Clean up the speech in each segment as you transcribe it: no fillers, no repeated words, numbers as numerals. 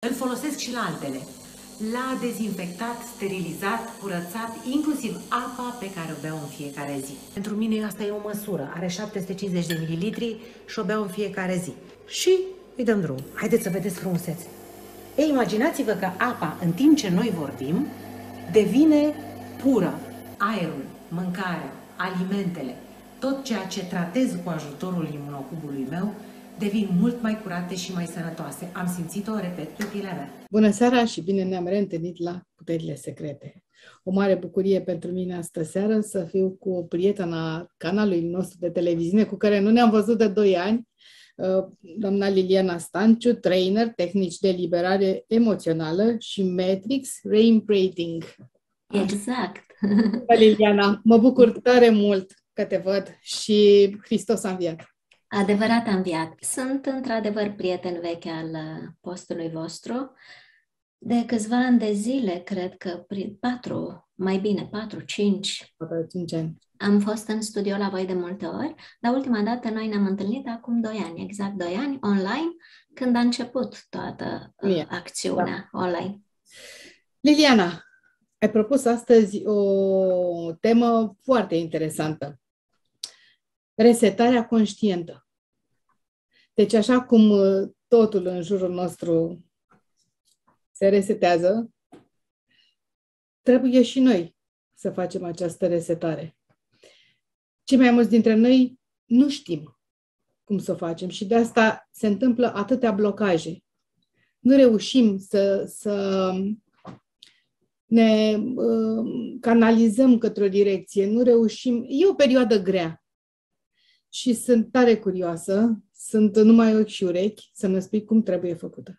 Îl folosesc și la altele. L-a dezinfectat, sterilizat, curățat, inclusiv apa pe care o beau în fiecare zi. Pentru mine asta e o măsură. Are 750 de mililitri și o beau în fiecare zi. Și îi dăm drum. Haideți să vedeți frumusețe. Ei, imaginați-vă că apa, în timp ce noi vorbim, devine pură. Aerul, mâncarea, alimentele, tot ceea ce tratez cu ajutorul imunocubului meu, devin mult mai curate și mai sănătoase. Am simțit-o, repet, pe pielea mea. Bună seara și bine ne-am reîntâlnit la Puterile Secrete. O mare bucurie pentru mine astă seară să fiu cu o prietenă a canalului nostru de televiziune cu care nu ne-am văzut de 2 ani, doamna Liliana Stanciu, trainer, tehnici de eliberare emoțională și Matrix Reimprinting. Exact. Liliana, mă bucur tare mult că te văd și Hristos a înviat. Adevărat a înviat. Sunt într-adevăr prieten vechi al postului vostru. De câțiva ani de zile, cred că 4-5 ani. Am fost în studio la voi de multe ori, dar ultima dată noi ne-am întâlnit acum 2 ani, exact 2 ani, online, când a început toată acțiunea online. Liliana, ai propus astăzi o temă foarte interesantă. Resetarea conștientă. Deci, așa cum totul în jurul nostru se resetează, trebuie și noi să facem această resetare. Cei mai mulți dintre noi nu știm cum să o facem și de asta se întâmplă atâtea blocaje. Nu reușim să ne canalizăm către o direcție, nu reușim. E o perioadă grea. Și sunt tare curioasă, sunt numai ochi și urechi, să-mi spui cum trebuie făcută.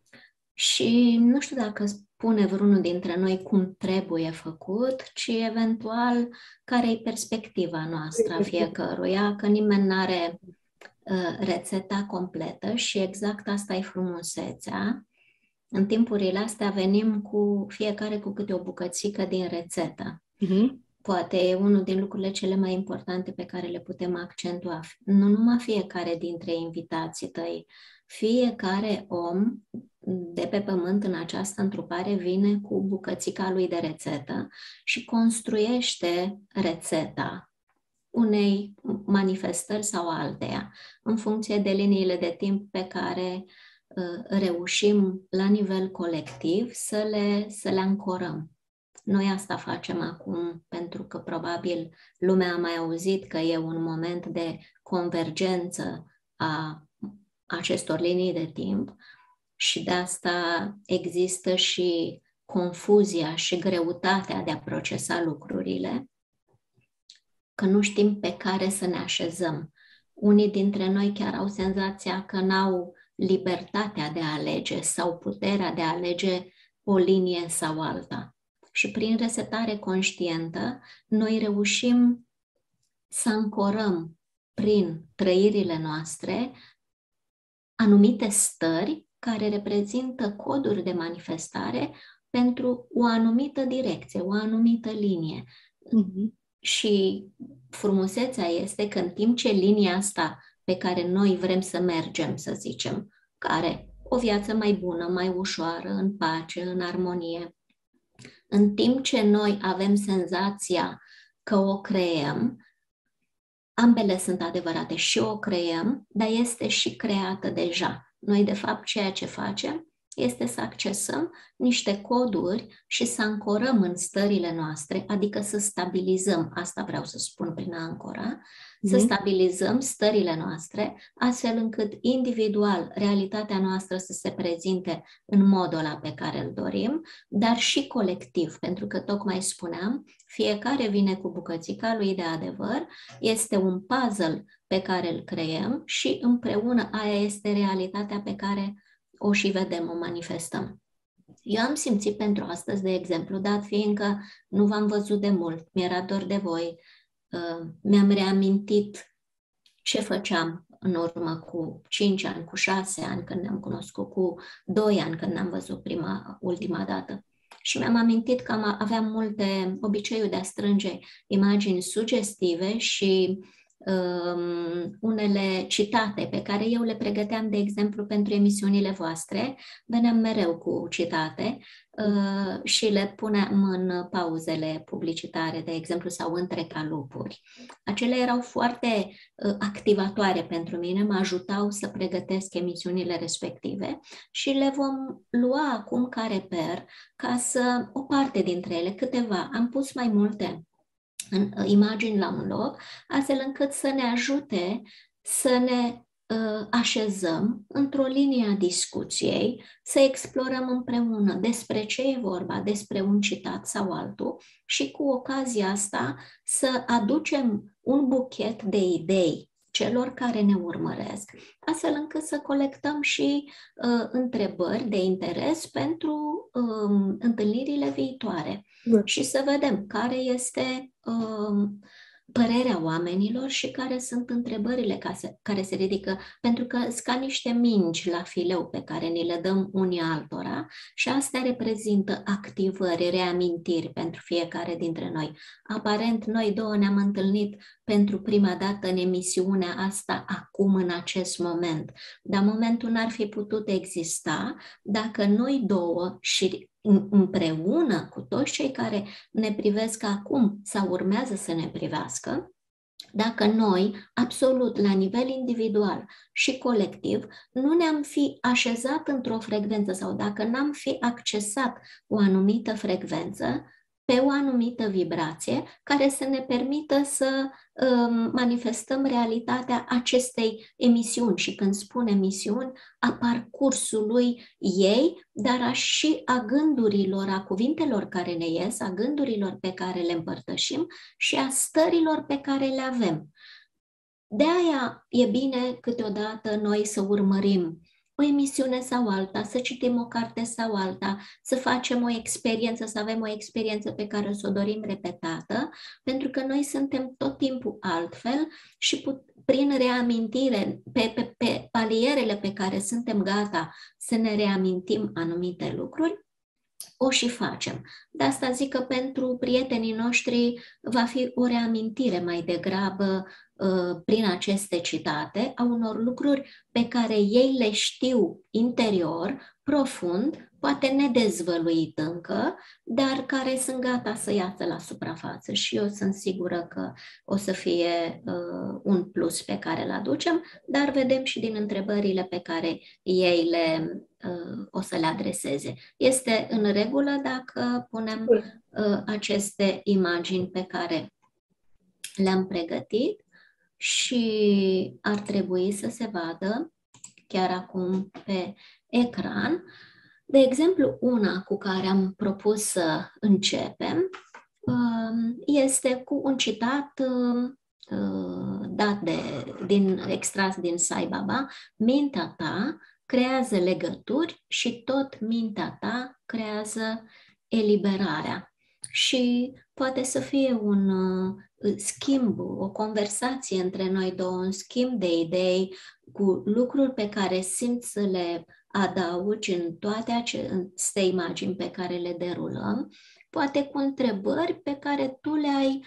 Și nu știu dacă spune vreunul dintre noi cum trebuie făcut, ci eventual care e perspectiva noastră a fiecăruia, că nimeni nu are rețeta completă și exact asta e frumusețea. În timpurile astea venim cu fiecare cu câte o bucățică din rețetă. Poate e unul din lucrurile cele mai importante pe care le putem accentua. Nu numai fiecare dintre invitații tăi, fiecare om de pe pământ în această întrupare vine cu bucățica lui de rețetă și construiește rețeta unei manifestări sau alteia, în funcție de liniile de timp pe care reușim la nivel colectiv să le ancorăm. Noi asta facem acum pentru că probabil lumea a mai auzit că e un moment de convergență a acestor linii de timp și de asta există și confuzia și greutatea de a procesa lucrurile, că nu știm pe care să ne așezăm. Unii dintre noi chiar au senzația că n-au libertatea de a alege sau puterea de a alege o linie sau alta. Și prin resetare conștientă, noi reușim să ancorăm prin trăirile noastre anumite stări care reprezintă coduri de manifestare pentru o anumită direcție, o anumită linie. Și frumusețea este că în timp ce linia asta pe care noi vrem să mergem, să zicem, care o viață mai bună, mai ușoară, în pace, în armonie, în timp ce noi avem senzația că o creăm, ambele sunt adevărate, și o creăm, dar este și creată deja. Noi, de fapt, ceea ce facem este să accesăm niște coduri și să ancorăm în stările noastre, adică să stabilizăm, asta vreau să spun prin a ancora, să stabilizăm stările noastre, astfel încât individual realitatea noastră să se prezinte în modul ăla pe care îl dorim, dar și colectiv, pentru că tocmai spuneam, fiecare vine cu bucățica lui de adevăr, este un puzzle pe care îl creăm și împreună aia este realitatea pe care o și vedem, o manifestăm. Eu am simțit pentru astăzi, de exemplu, dat fiindcă nu v-am văzut de mult, mi-era dor de voi, mi-am reamintit ce făceam în urmă cu 5 ani, cu 6 ani când ne-am cunoscut, cu 2 ani când ne-am văzut ultima dată. Și mi-am amintit că aveam multe obiceiuri de a strânge imagini sugestive și unele citate pe care eu le pregăteam, de exemplu, pentru emisiunile voastre. Veneam mereu cu citate și le puneam în pauzele publicitare, de exemplu, sau între calupuri. Acele erau foarte activatoare pentru mine, mă ajutau să pregătesc emisiunile respective și le vom lua acum ca reper, ca să, o parte dintre ele, câteva, am pus mai multe în imagini la un loc, astfel încât să ne ajute să ne așezăm într-o linie a discuției, să explorăm împreună despre ce e vorba, despre un citat sau altul și cu ocazia asta să aducem un buchet de idei celor care ne urmăresc, astfel încât să colectăm și întrebări de interes pentru întâlnirile viitoare și să vedem care este părerea oamenilor și care sunt întrebările care se ridică, pentru că sunt ca niște mingi la fileu pe care ni le dăm unii altora și astea reprezintă activări, reamintiri pentru fiecare dintre noi. Aparent, noi două ne-am întâlnit pentru prima dată în emisiunea asta acum, în acest moment, dar momentul n-ar fi putut exista dacă noi două și împreună cu toți cei care ne privesc acum sau urmează să ne privească, dacă noi, absolut la nivel individual și colectiv, nu ne-am fi așezat într-o frecvență sau dacă n-am fi accesat o anumită frecvență, pe o anumită vibrație care să ne permită să manifestăm realitatea acestei emisiuni. Și când spun emisiuni, a parcursului ei, dar și a gândurilor, a cuvintelor care ne ies, a gândurilor pe care le împărtășim și a stărilor pe care le avem. De aia e bine câteodată noi să urmărim o emisiune sau alta, să citim o carte sau alta, să facem o experiență, să avem o experiență pe care o să o dorim repetată, pentru că noi suntem tot timpul altfel și prin reamintire, pe palierele pe care suntem gata să ne reamintim anumite lucruri, o și facem. De asta zic că pentru prietenii noștri va fi o reamintire mai degrabă prin aceste citate a unor lucruri pe care ei le știu interior, profund, poate nedezvăluit încă, dar care sunt gata să iasă la suprafață și eu sunt sigură că o să fie un plus pe care îl aducem, dar vedem și din întrebările pe care ei o să le adreseze. Este în regulă dacă punem aceste imagini pe care le-am pregătit și ar trebui să se vadă chiar acum pe ecran. De exemplu, una cu care am propus să începem este cu un citat extras din Sai Baba: mintea ta creează legături și tot mintea ta creează eliberarea. Și poate să fie un schimb, o conversație între noi două, un schimb de idei cu lucruri pe care simți să le adaugi în toate aceste imagini pe care le derulăm, poate cu întrebări pe care tu le-ai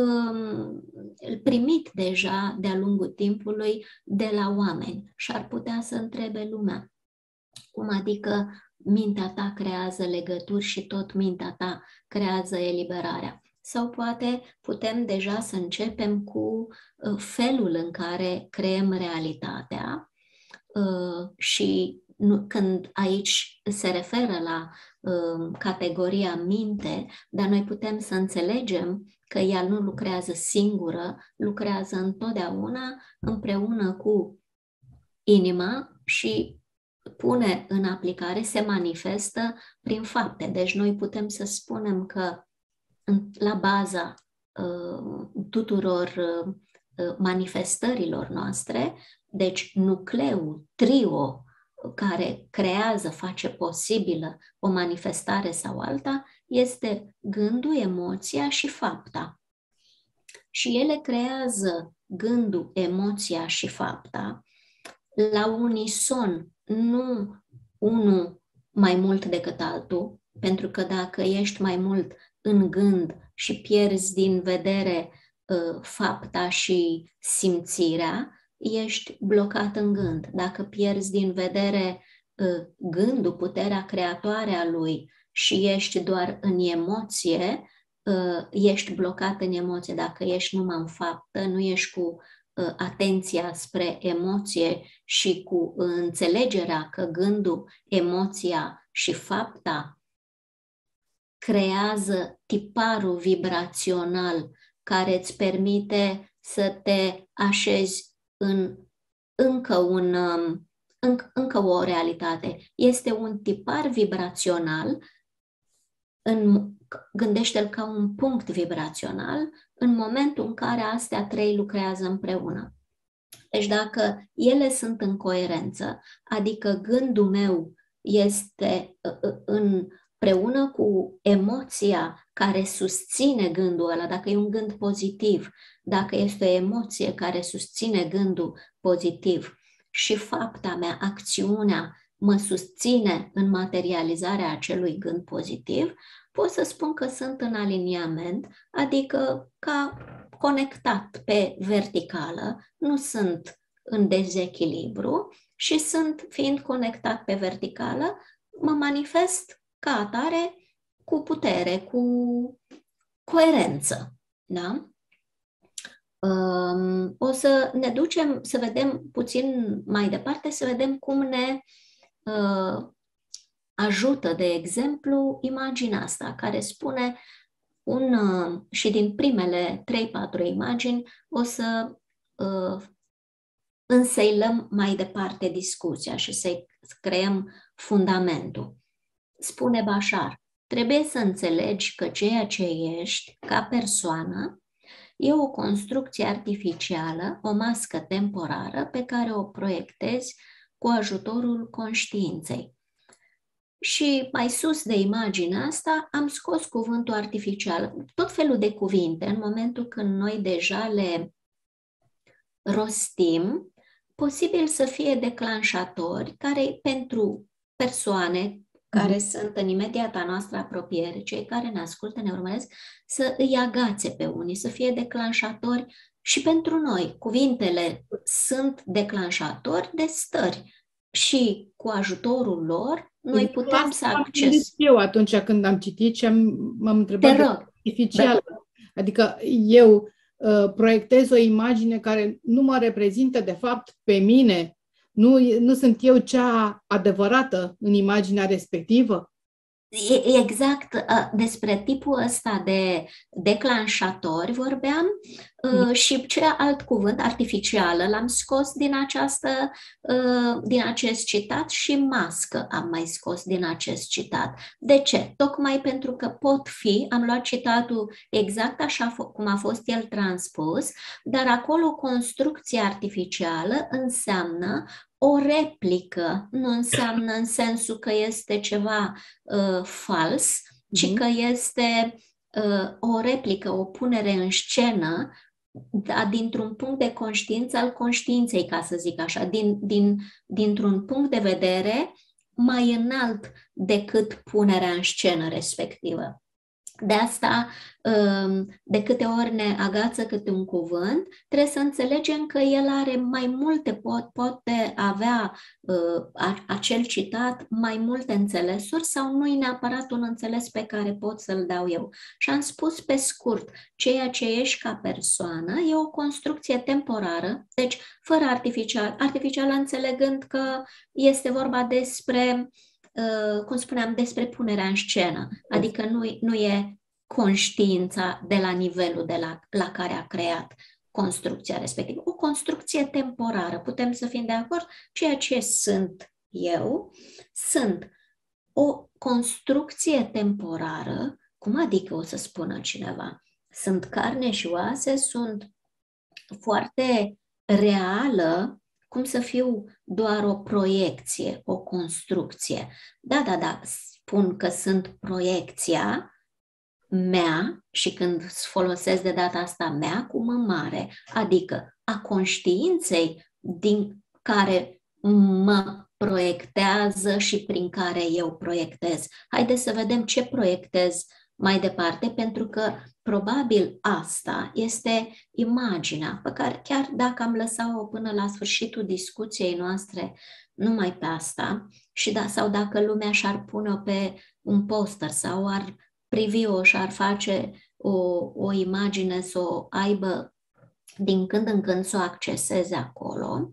primit deja de-a lungul timpului de la oameni și ar putea să întrebe lumea. Cum adică mintea ta creează legături și tot mintea ta creează eliberarea? Sau poate putem deja să începem cu felul în care creăm realitatea și când aici se referă la categoria minte, dar noi putem să înțelegem că ea nu lucrează singură, lucrează întotdeauna împreună cu inima și pune în aplicare, se manifestă prin fapte. Deci noi putem să spunem că la baza tuturor manifestărilor noastre, deci nucleul, trio care creează, face posibilă o manifestare sau alta, este gândul, emoția și fapta. Și ele creează gândul, emoția și fapta la unison, nu unul mai mult decât altul, pentru că dacă ești mai mult în gând și pierzi din vedere fapta și simțirea, ești blocat în gând. Dacă pierzi din vedere gândul, puterea creatoare a lui și ești doar în emoție, ești blocat în emoție. Dacă ești numai în faptă, nu ești cu atenția spre emoție și cu înțelegerea că gândul, emoția și fapta creează tiparul vibrațional care îți permite să te așezi în încă o realitate. Este un tipar vibrațional, gândește-l ca un punct vibrațional în momentul în care astea trei lucrează împreună. Deci dacă ele sunt în coerență, adică gândul meu este împreună cu emoția care susține gândul ăla, dacă e un gând pozitiv, dacă este o emoție care susține gândul pozitiv și fapta mea, acțiunea, mă susține în materializarea acelui gând pozitiv, pot să spun că sunt în aliniament, adică ca conectat pe verticală, nu sunt în dezechilibru și fiind conectat pe verticală, mă manifest ca atare cu putere, cu coerență. Da? O să ne ducem să vedem puțin mai departe, să vedem cum ne ajută, de exemplu, imaginea asta, care spune și din primele 3-4 imagini o să înseilăm mai departe discuția și să creăm fundamentul. Spune Bashar, trebuie să înțelegi că ceea ce ești ca persoană e o construcție artificială, o mască temporară pe care o proiectezi cu ajutorul conștiinței. Și mai sus de imaginea asta am scos cuvântul artificial, tot felul de cuvinte, în momentul când noi deja le rostim, posibil să fie declanșatori care pentru persoane care sunt în imediata noastră apropiere, cei care ne ascultă, ne urmăresc, să îi agațe pe unii, să fie declanșatori și pentru noi. Cuvintele sunt declanșatori de stări și cu ajutorul lor noi putem să accesăm. Eu atunci când am citit și m-am întrebat de artificial, adică eu proiectez o imagine care nu mă reprezintă de fapt pe mine, nu sunt eu cea adevărată în imaginea respectivă? Exact despre tipul ăsta de declanșatori vorbeam și ce alt cuvânt, artificială, l-am scos din acest citat și mască am mai scos din acest citat. De ce? Tocmai pentru că am luat citatul exact așa cum a fost el transpus, dar acolo construcția artificială înseamnă o replică, nu înseamnă în sensul că este ceva fals, ci că este o replică, o punere în scenă, dar dintr-un punct de conștiință al conștiinței, ca să zic așa, dintr-un punct de vedere mai înalt decât punerea în scenă respectivă. De asta, de câte ori ne agață câte un cuvânt, trebuie să înțelegem că el are mai multe, poate avea acel citat mai multe înțelesuri sau nu e neapărat un înțeles pe care pot să-l dau eu. Și am spus pe scurt, ceea ce ești ca persoană e o construcție temporară, deci fără artificial înțelegând că este vorba despre, cum spuneam, despre punerea în scenă, adică nu e conștiința de la nivelul la care a creat construcția respectivă. O construcție temporară, putem să fim de acord, ceea ce sunt eu, sunt o construcție temporară, cum adică o să spună cineva? Sunt carne și oase, sunt foarte reală, cum să fiu doar o proiecție, o construcție. Da, spun că sunt proiecția mea și când folosesc de data asta mea cu mă mare, adică a conștiinței din care mă proiectează și prin care eu proiectez. Haideți să vedem ce proiectez mai departe, pentru că probabil asta este imaginea pe care, chiar dacă am lăsat-o până la sfârșitul discuției noastre numai pe asta, sau dacă lumea și-ar pune-o pe un poster sau ar privi-o și ar face o imagine să o aibă din când în când, să o acceseze acolo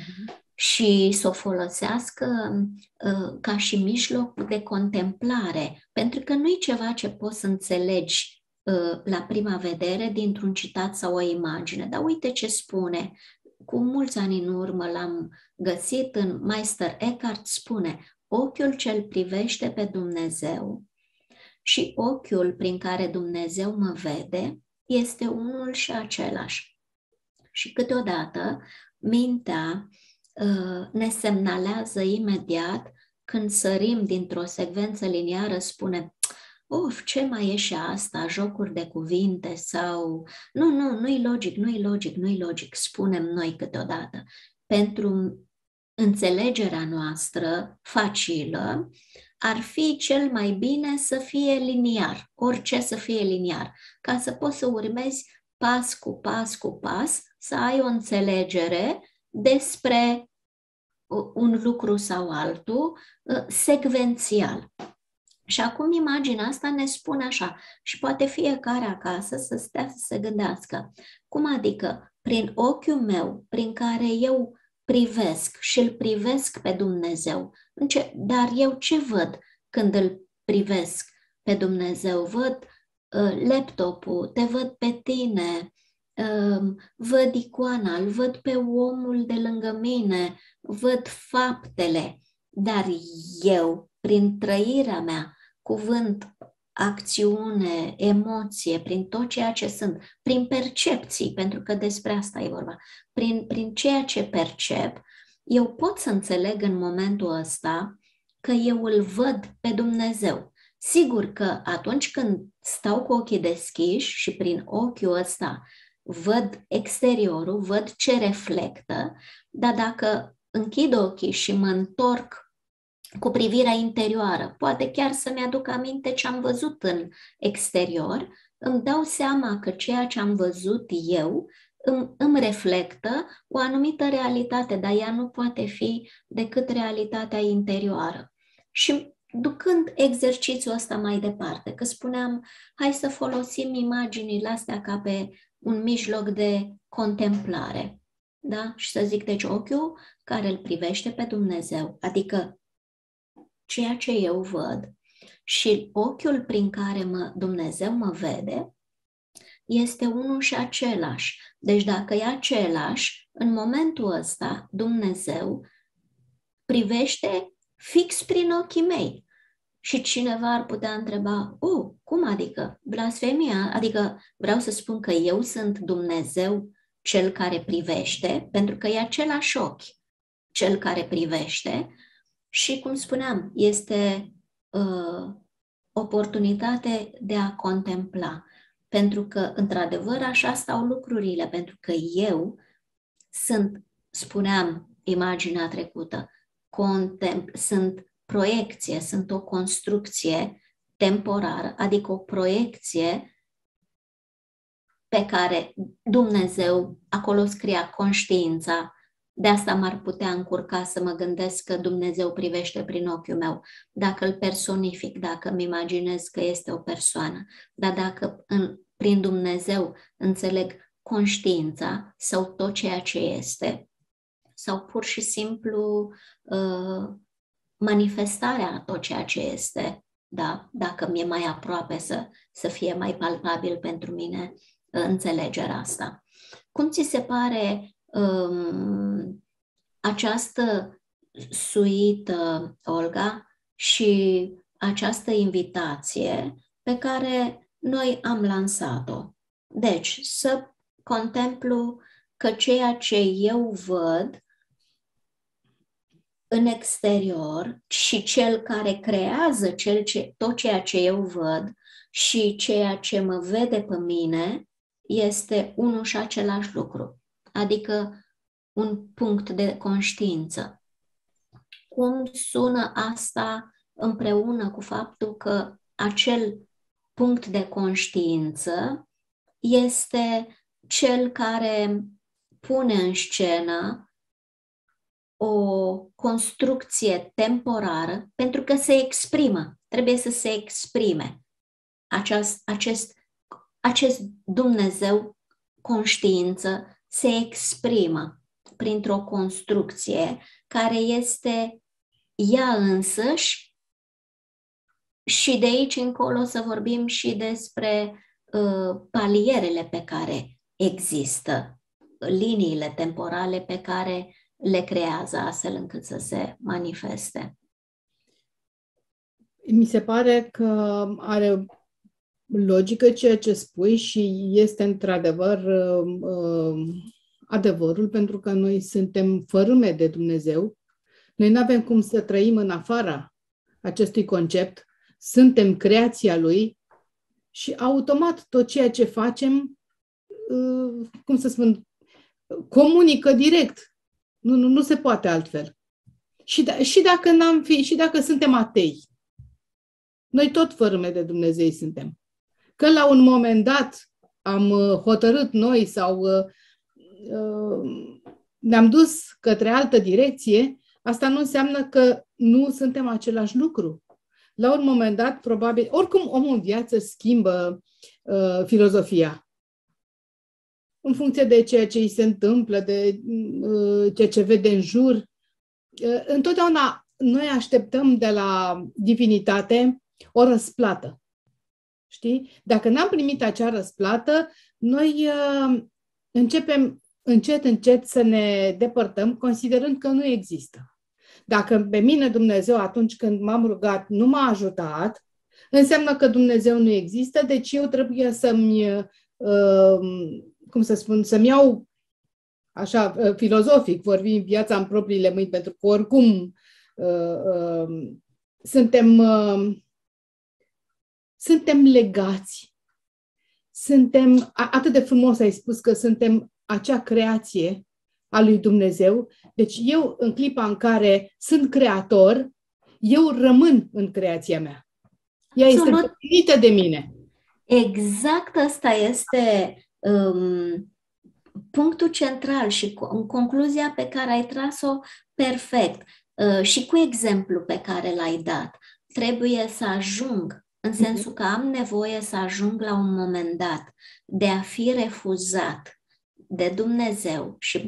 și să o folosească ca și mijloc de contemplare, pentru că nu e ceva ce poți să înțelegi la prima vedere dintr-un citat sau o imagine. Dar uite ce spune. Cu mulți ani în urmă l-am găsit în Meister Eckhart, spune: ochiul ce-l privește pe Dumnezeu și ochiul prin care Dumnezeu mă vede este unul și același. Și câteodată mintea ne semnalează imediat când sărim dintr-o secvență liniară, spune: of, ce mai e și asta, jocuri de cuvinte sau... Nu-i logic, spunem noi câteodată. Pentru înțelegerea noastră facilă, ar fi cel mai bine să fie liniar, orice să fie liniar, ca să poți să urmezi pas cu pas, să ai o înțelegere despre un lucru sau altul, secvențial. Și acum imaginea asta ne spune așa, și poate fiecare acasă să stea să se gândească: cum adică prin ochiul meu, prin care eu privesc și îl privesc pe Dumnezeu, dar eu ce văd când îl privesc pe Dumnezeu? Văd laptopul, te văd pe tine, văd icoana, îl văd pe omul de lângă mine, văd faptele, dar eu, prin trăirea mea, cuvânt, acțiune, emoție, prin tot ceea ce sunt, prin percepții, pentru că despre asta e vorba, prin ceea ce percep, eu pot să înțeleg în momentul ăsta că eu îl văd pe Dumnezeu. Sigur că atunci când stau cu ochii deschiși și prin ochiul ăsta văd exteriorul, văd ce reflectă, dar dacă închid ochii și mă întorc cu privirea interioară, poate chiar să-mi aduc aminte ce am văzut în exterior, îmi dau seama că ceea ce am văzut eu îmi reflectă o anumită realitate, dar ea nu poate fi decât realitatea interioară. Și ducând exercițiul ăsta mai departe, că spuneam, hai să folosim imaginile astea ca pe un mijloc de contemplare. Da? Și să zic, deci ochiul care îl privește pe Dumnezeu, adică ceea ce eu văd, și ochiul prin care Dumnezeu mă vede, este unul și același. Deci dacă e același, în momentul ăsta Dumnezeu privește fix prin ochii mei. Și cineva ar putea întreba: cum adică? Blasfemia? Adică vreau să spun că eu sunt Dumnezeu cel care privește, pentru că e același ochi cel care privește. Și, cum spuneam, este oportunitate de a contempla. Pentru că, într-adevăr, așa stau lucrurile. Pentru că eu sunt, spuneam imaginea trecută, sunt proiecție, sunt o construcție temporară, adică o proiecție pe care Dumnezeu, acolo scria conștiința. De asta m-ar putea încurca să mă gândesc că Dumnezeu privește prin ochiul meu. Dacă îl personific, dacă îmi imaginez că este o persoană, dar dacă prin Dumnezeu înțeleg conștiința sau tot ceea ce este, sau pur și simplu manifestarea a tot ceea ce este, da? Dacă mi-e mai aproape să fie mai palpabil pentru mine înțelegerea asta. Cum ți se pare această suită, Olga, și această invitație pe care noi am lansat-o? Deci, să contemplu că ceea ce eu văd în exterior și cel care creează tot ceea ce eu văd și ceea ce mă vede pe mine este unul și același lucru, adică un punct de conștiință. Cum sună asta împreună cu faptul că acel punct de conștiință este cel care pune în scenă o construcție temporară, pentru că se exprimă, trebuie să se exprime. Acest Dumnezeu, conștiință, se exprimă printr-o construcție care este ea însăși, și de aici încolo să vorbim și despre palierele pe care există, liniile temporale pe care le creează astfel încât să se manifeste. Mi se pare că are logică ceea ce spui și este într-adevăr adevărul, pentru că noi suntem fărâme de Dumnezeu. Noi nu avem cum să trăim în afara acestui concept. Suntem creația Lui și automat tot ceea ce facem, cum să spun, comunică direct. Nu se poate altfel. Și dacă suntem atei, noi tot fărâme de Dumnezeu suntem. Că la un moment dat am hotărât noi sau ne-am dus către altă direcție, asta nu înseamnă că nu suntem același lucru. La un moment dat, probabil, oricum omul în viață schimbă filozofia. În funcție de ceea ce îi se întâmplă, de ceea ce vede în jur. Întotdeauna noi așteptăm de la divinitate o răsplată. Știi? Dacă n-am primit acea răsplată, noi începem încet să ne depărtăm, considerând că nu există. Dacă pe mine Dumnezeu, atunci când m-am rugat, nu m-a ajutat, înseamnă că Dumnezeu nu există, deci eu trebuie să-mi, să-mi iau, așa, filozofic, vorbim, viața în propriile mâini, pentru că oricum suntem legați. Atât de frumos ai spus că suntem acea creație a lui Dumnezeu. Deci eu, în clipa în care sunt creator, eu rămân în creația mea. Ea este împlinită de mine. Exact asta este punctul central și concluzia pe care ai tras-o perfect. Și cu exemplu pe care l-ai dat. Trebuie să ajung, în sensul că am nevoie să ajung la un moment dat de a fi refuzat de Dumnezeu și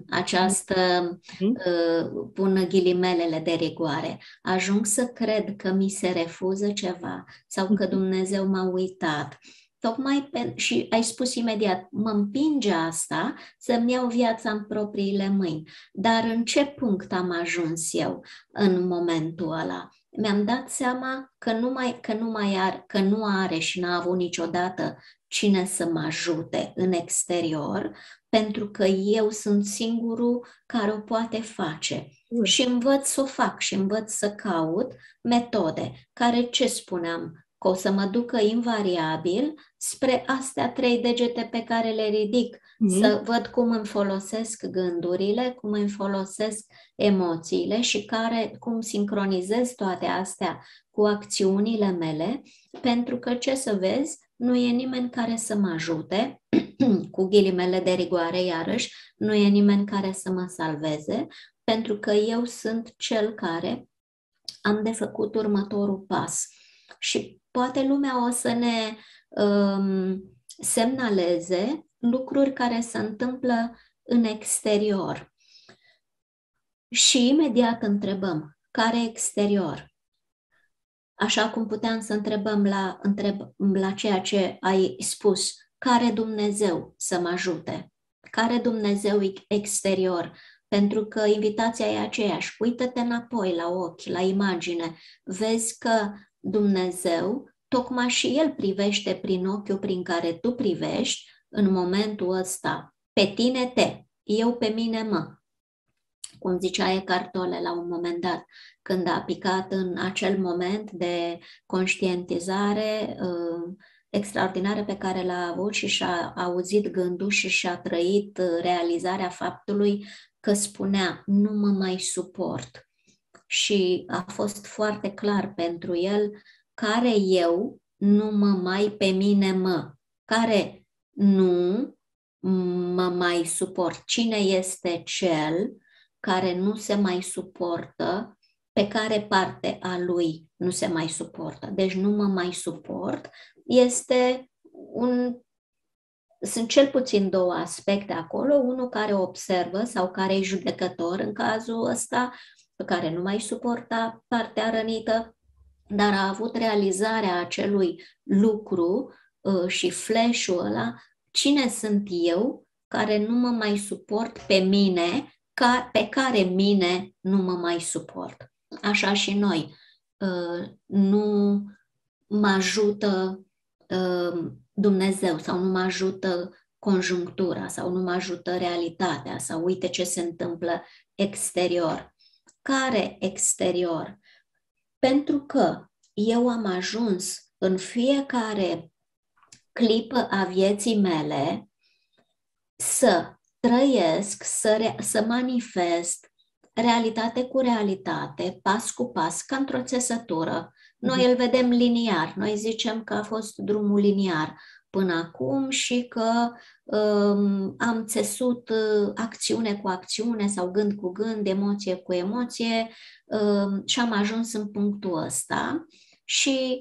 pun ghilimelele de rigoare. Ajung să cred că mi se refuză ceva sau că Dumnezeu m-a uitat. Și ai spus imediat, mă împinge asta să-mi iau viața în propriile mâini. Dar în ce punct am ajuns eu în momentul ăla? Mi-am dat seama că nu are și n-a avut niciodată cine să mă ajute în exterior, pentru că eu sunt singurul care o poate face. Și învăț să o fac și învăț să caut metode care, ce spuneam, că o să mă ducă invariabil spre astea 3 degete pe care le ridic, să văd cum îmi folosesc gândurile, cum îmi folosesc emoțiile și cum sincronizez toate astea cu acțiunile mele, pentru că, ce să vezi, nu e nimeni care să mă ajute, cu ghilimele de rigoare iarăși, nu e nimeni care să mă salveze, pentru că eu sunt cel care am de făcut următorul pas. Și poate lumea o să ne semnaleze lucruri care se întâmplă în exterior. Și imediat întrebăm, care exterior? Așa cum puteam să întrebăm la ceea ce ai spus, care Dumnezeu să mă ajute? Care Dumnezeu exterior? Pentru că invitația e aceeași. Uită-te înapoi la ochi, la imagine. Vezi că Dumnezeu, tocmai și El privește prin ochiul prin care tu privești în momentul ăsta. Pe tine eu pe mine mă. Cum zicea Eckhart Tolle la un moment dat, când a picat în acel moment de conștientizare extraordinară pe care l-a avut și și-a auzit gândul și și-a trăit realizarea faptului că spunea, nu mă mai suport. Și a fost foarte clar pentru el care eu numai pe mine care nu mă mai suport. Cine este cel care nu se mai suportă, pe care parte a lui nu se mai suportă? Deci nu mă mai suport sunt cel puțin două aspecte acolo, unul care observă sau care e judecător în cazul ăsta, pe care nu mai suporta partea rănită, dar a avut realizarea acelui lucru și flash-ul ăla, cine sunt eu care nu mă mai suport pe mine, pe care mine nu mă mai suport. Așa și noi. Nu mă ajută Dumnezeu sau nu mă ajută conjunctura sau nu mă ajută realitatea sau uite ce se întâmplă exterior. Care exterior? Pentru că eu am ajuns în fiecare clipă a vieții mele să trăiesc, să manifest realitate cu realitate, pas cu pas, ca într-o țesătură. Noi îl vedem liniar, noi zicem că a fost drumul liniar până acum și că am țesut acțiune cu acțiune sau gând cu gând, emoție cu emoție și am ajuns în punctul ăsta și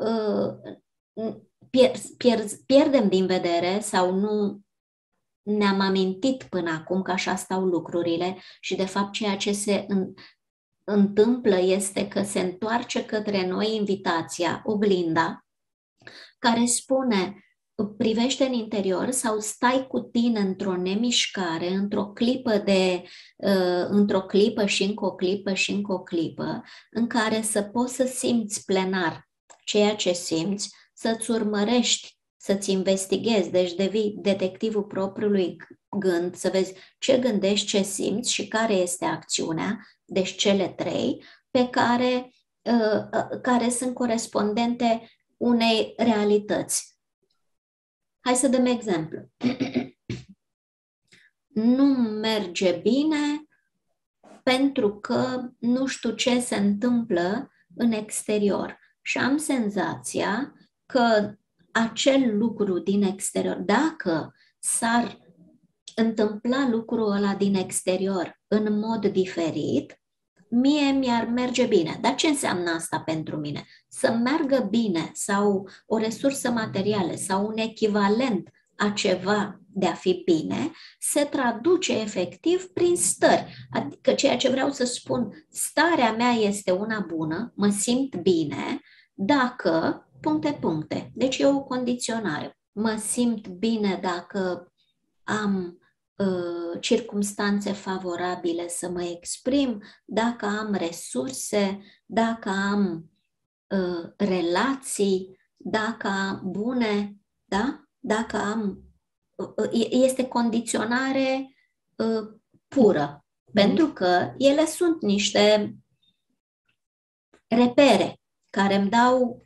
pierdem din vedere sau nu ne-am amintit până acum că așa stau lucrurile și de fapt ceea ce se întâmplă este că se întoarce către noi invitația, oglinda, care spune privește în interior sau stai cu tine într-o nemișcare, într-o clipă și încă o clipă și încă o clipă, în care să poți să simți plenar ceea ce simți, să-ți urmărești, să-ți investighezi, deci devii detectivul propriului gând, să vezi ce gândești, ce simți și care este acțiunea, deci cele trei, care sunt corespondente unei realități. Hai să dăm exemplu. Nu merge bine pentru că nu știu ce se întâmplă în exterior și am senzația că acel lucru din exterior, dacă s-ar întâmpla lucrul ăla din exterior în mod diferit, mie mi-ar merge bine. Dar ce înseamnă asta pentru mine? Să meargă bine sau o resursă materială sau un echivalent a ceva de a fi bine, se traduce efectiv prin stări. Adică ceea ce vreau să spun, starea mea este una bună, mă simt bine, dacă puncte. Deci e o condiționare. Mă simt bine dacă am circumstanțe favorabile să mă exprim, dacă am resurse, dacă am relații, dacă am bune, da? Dacă am... Este condiționare pură, pentru că ele sunt niște repere care îmi dau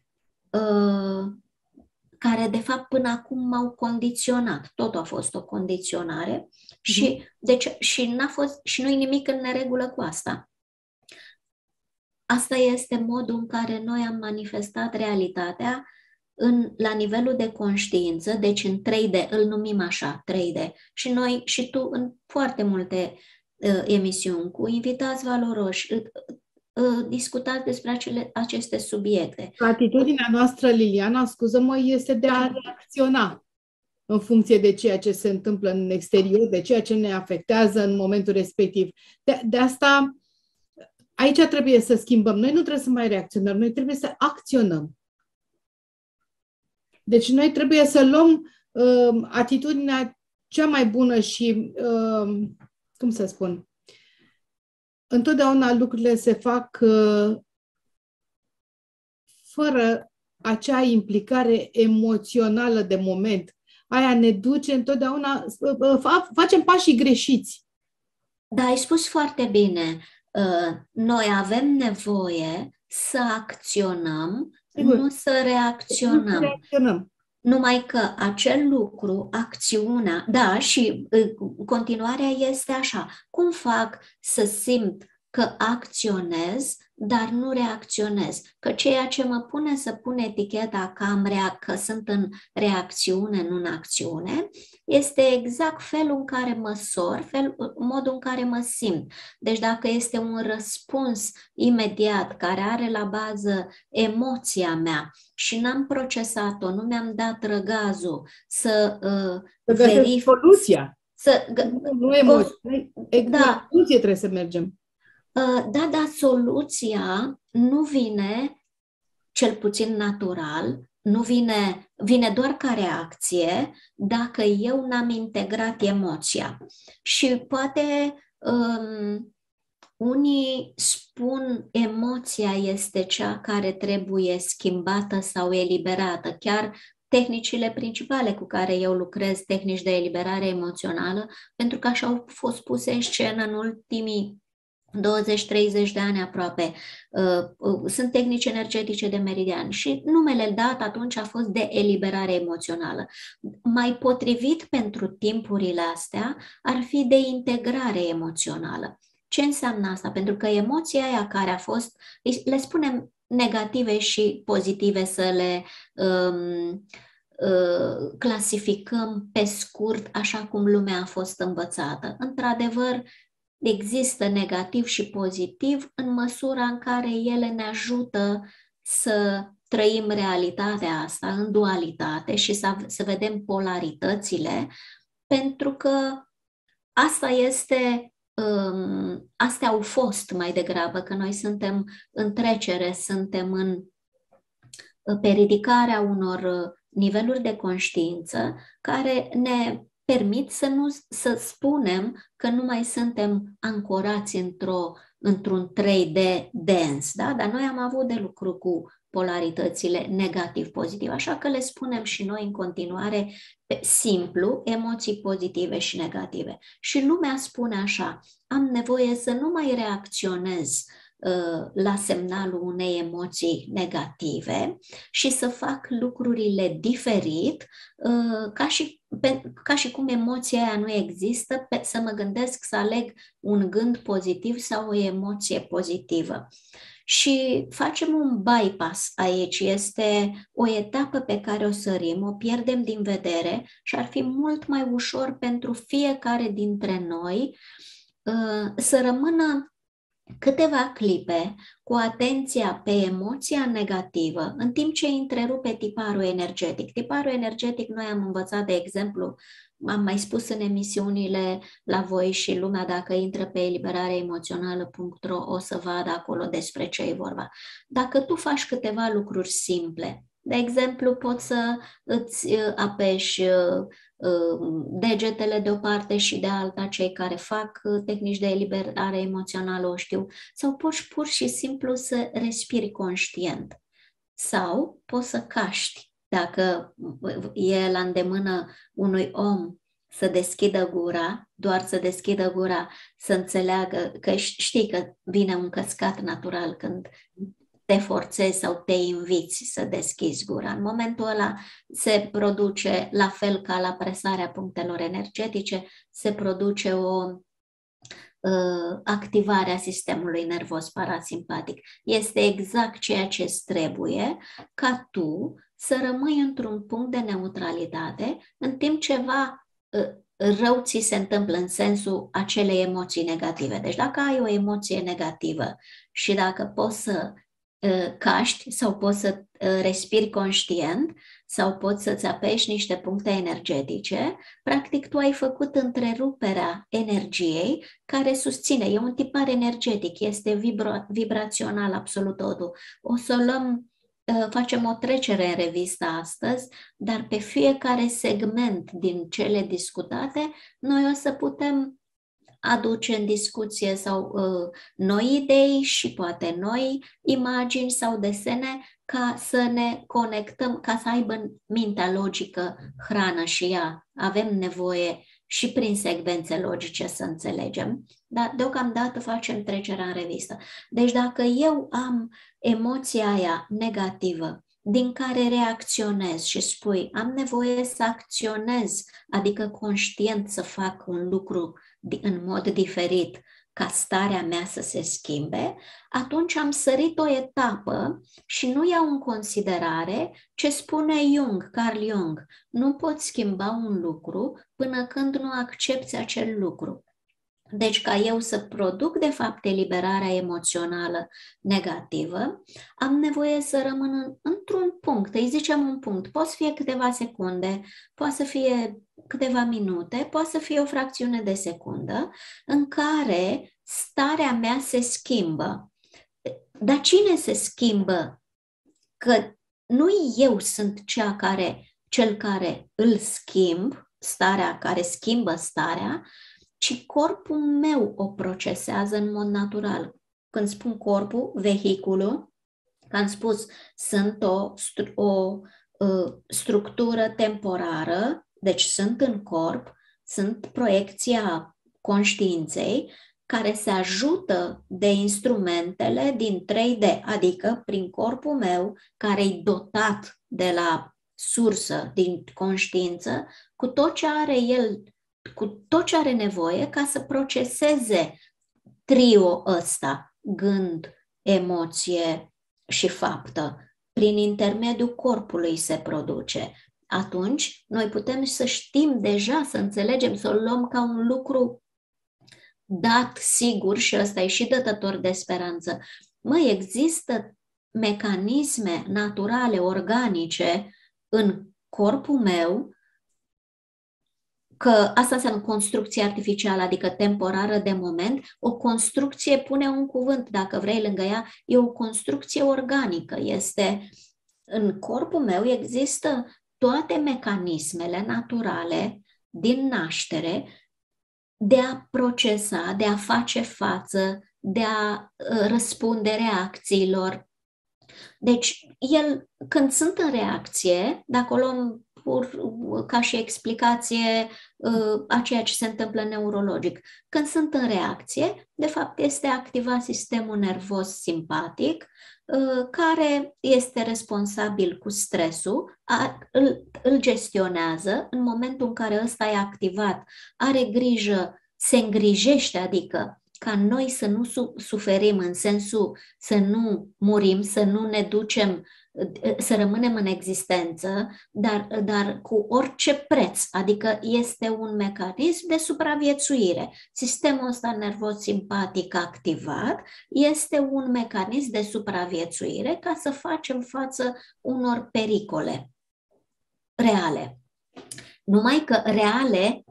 care de fapt până acum m-au condiționat. Totul a fost o condiționare și, deci, și nu-i nimic în neregulă cu asta. Asta este modul în care noi am manifestat realitatea la nivelul de conștiință, deci în 3D, îl numim așa, 3D. Și noi și tu în foarte multe emisiuni cu invitați valoroși, discutați despre aceste subiecte. Atitudinea noastră, Liliana, scuză-mă, este de a reacționa în funcție de ceea ce se întâmplă în exterior, de ceea ce ne afectează în momentul respectiv. De asta, aici trebuie să schimbăm. Noi nu trebuie să mai reacționăm, noi trebuie să acționăm. Deci noi trebuie să luăm atitudinea cea mai bună și, cum să spun, întotdeauna lucrurile se fac fără acea implicare emoțională de moment. Aia ne duce întotdeauna, facem pașii greșiți. Da, ai spus foarte bine. Noi avem nevoie să acționăm, nu să reacționăm. Numai că acel lucru, acțiunea, da, și continuarea este așa. Cum fac să simt că acționez dar nu reacționez. Că ceea ce mă pune să pun eticheta că sunt în reacțiune, nu în acțiune, este exact felul în care măsor, modul în care mă simt. Deci dacă este un răspuns imediat care are la bază emoția mea și n-am procesat-o, nu mi-am dat răgazul să verific soluția. Nu emoție. Da. Soluție trebuie să mergem. Da, soluția nu vine, cel puțin natural, nu vine doar ca reacție dacă eu n-am integrat emoția. Și poate unii spun emoția este cea care trebuie schimbată sau eliberată. Chiar tehnicile principale cu care eu lucrez, tehnici de eliberare emoțională, pentru că așa au fost puse în scenă în ultimii 20-30 de ani aproape. Sunt tehnici energetice de meridian și numele dat atunci a fost de eliberare emoțională. Mai potrivit pentru timpurile astea ar fi de integrare emoțională. Ce înseamnă asta? Pentru că emoția aia care a fost, le spunem negative și pozitive, să le clasificăm pe scurt așa cum lumea a fost învățată. Într-adevăr, există negativ și pozitiv în măsura în care ele ne ajută să trăim realitatea asta în dualitate și să vedem polaritățile, pentru că asta este, astea au fost mai degrabă, că noi suntem în trecere, suntem pe ridicarea unor niveluri de conștiință care ne permit să spunem că nu mai suntem ancorați într-un 3D dens, da? Dar noi am avut de lucru cu polaritățile negativ-pozitiv, așa că le spunem și noi în continuare simplu, emoții pozitive și negative. Și lumea spune așa, am nevoie să nu mai reacționez la semnalul unei emoții negative și să fac lucrurile diferit, ca și cum emoția aia nu există, să mă gândesc să aleg un gând pozitiv sau o emoție pozitivă. Și facem un bypass aici, este o etapă pe care o sărim, o pierdem din vedere și ar fi mult mai ușor pentru fiecare dintre noi să rămână câteva clipe cu atenția pe emoția negativă, în timp ce întrerupe tiparul energetic. Tiparul energetic, noi am învățat, de exemplu, am mai spus în emisiunile la voi și lumea, dacă intră pe eliberareemoțională.ro, o să vadă acolo despre ce e vorba. Dacă tu faci câteva lucruri simple, de exemplu, poți să îți apeși degetele de o parte și de alta, cei care fac tehnici de eliberare emoțională o știu, sau poți pur și simplu să respiri conștient. Sau poți să caști, dacă e la îndemână unui om să deschidă gura, doar să deschidă gura, să înțeleagă că știi că vine un căscat natural când te forțezi sau te inviți să deschizi gura. În momentul ăla se produce, la fel ca la presarea punctelor energetice, se produce o activare a sistemului nervos parasimpatic. Este exact ceea ce îți trebuie ca tu să rămâi într-un punct de neutralitate în timp ce rău ți se întâmplă în sensul acelei emoții negative. Deci dacă ai o emoție negativă și dacă poți să caști sau poți să respiri conștient sau poți să-ți apeși niște puncte energetice, practic tu ai făcut întreruperea energiei care susține. E un tipar energetic, este vibrațional absolut totul. O să luăm, facem o trecere în revistă astăzi, dar pe fiecare segment din cele discutate, noi o să putem aduce în discuție sau noi idei și poate noi imagini sau desene ca să ne conectăm, ca să aibă mintea logică hrană și ea. Avem nevoie și prin secvențe logice să înțelegem, dar deocamdată facem trecerea în revistă. Deci dacă eu am emoția aia negativă din care reacționez și spui am nevoie să acționez, adică conștient să fac un lucru în mod diferit ca starea mea să se schimbe, atunci am sărit o etapă și nu iau în considerare ce spune Carl Jung. Nu poți schimba un lucru până când nu accepți acel lucru. Deci ca eu să produc de fapt eliberarea emoțională negativă, am nevoie să rămân într-un punct, îi zicem un punct, poate să fie câteva secunde, poate să fie câteva minute, poate să fie o fracțiune de secundă, în care starea mea se schimbă. Dar cine se schimbă? Că nu eu sunt cel care îl schimb, starea care schimbă starea, ci corpul meu o procesează în mod natural. Când spun corpul, vehiculul, că am spus, sunt o structură temporară, deci sunt în corp, sunt proiecția conștiinței, care se ajută de instrumentele din 3D, adică prin corpul meu, care e dotat de la sursă din conștiință, cu tot ce are el, cu tot ce are nevoie ca să proceseze trio ăsta, gând, emoție și faptă. Prin intermediul corpului se produce. Atunci, noi putem să știm deja, să înțelegem, să o luăm ca un lucru dat, sigur, și ăsta e și dătător de speranță. Există mecanisme naturale, organice în corpul meu, că asta înseamnă construcție artificială, adică temporară de moment. O construcție, pune un cuvânt, dacă vrei, lângă ea, e o construcție organică. În corpul meu există toate mecanismele naturale din naștere de a procesa, de a face față, de a răspunde reacțiilor. Deci, când sunt în reacție, dacă o luăm ca și explicație a ceea ce se întâmplă neurologic, când sunt în reacție, de fapt este activat sistemul nervos simpatic, care este responsabil cu stresul, îl gestionează. În momentul în care ăsta e activat, are grijă, se îngrijește, adică ca noi să nu suferim, în sensul să nu murim, să nu ne ducem, să rămânem în existență, dar cu orice preț, adică este un mecanism de supraviețuire. Sistemul ăsta nervos simpatic activat este un mecanism de supraviețuire ca să facem față unor pericole reale. Numai că reale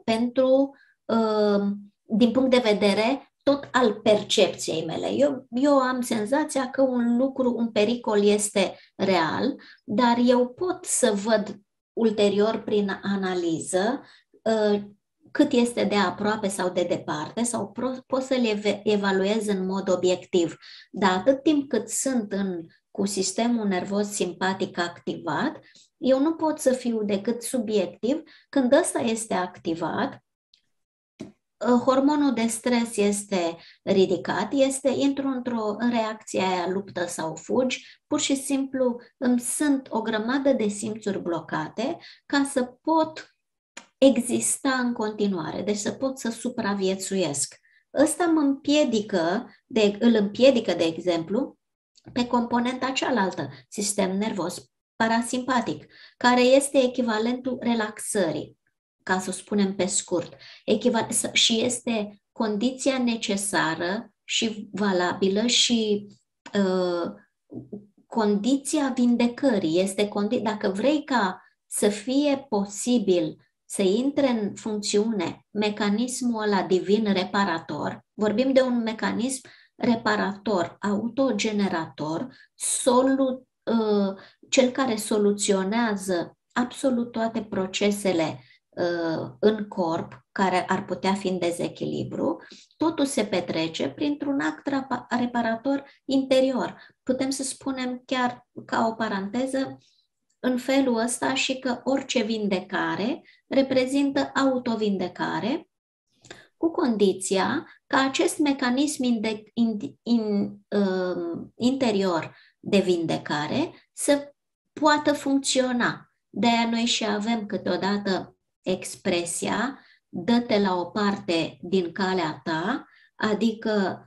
din punct de vedere tot al percepției mele. Eu am senzația că un pericol este real, dar eu pot să văd ulterior prin analiză cât este de aproape sau de departe, sau pot să-l evaluez în mod obiectiv. Dar atât timp cât sunt cu sistemul nervos simpatic activat, eu nu pot să fiu decât subiectiv. Când ăsta este activat, hormonul de stres este ridicat, intru în reacția aia luptă sau fugi, pur și simplu îmi sunt o grămadă de simțuri blocate ca să pot exista în continuare, deci să pot să supraviețuiesc. Ăsta îl împiedică, de exemplu, pe componenta cealaltă, sistem nervos parasimpatic, care este echivalentul relaxării, ca să o spunem pe scurt, și este condiția necesară și valabilă și condiția vindecării. Dacă vrei ca să fie posibil să intre în funcțiune mecanismul ăla divin reparator, vorbim de un mecanism reparator, autogenerator, cel care soluționează absolut toate procesele în corp care ar putea fi în dezechilibru, totul se petrece printr-un act reparator interior. Putem să spunem chiar ca o paranteză în felul ăsta și că orice vindecare reprezintă autovindecare, cu condiția ca acest mecanism interior de vindecare să poată funcționa. De-aia noi și avem câteodată expresia dă-te la o parte din calea ta, adică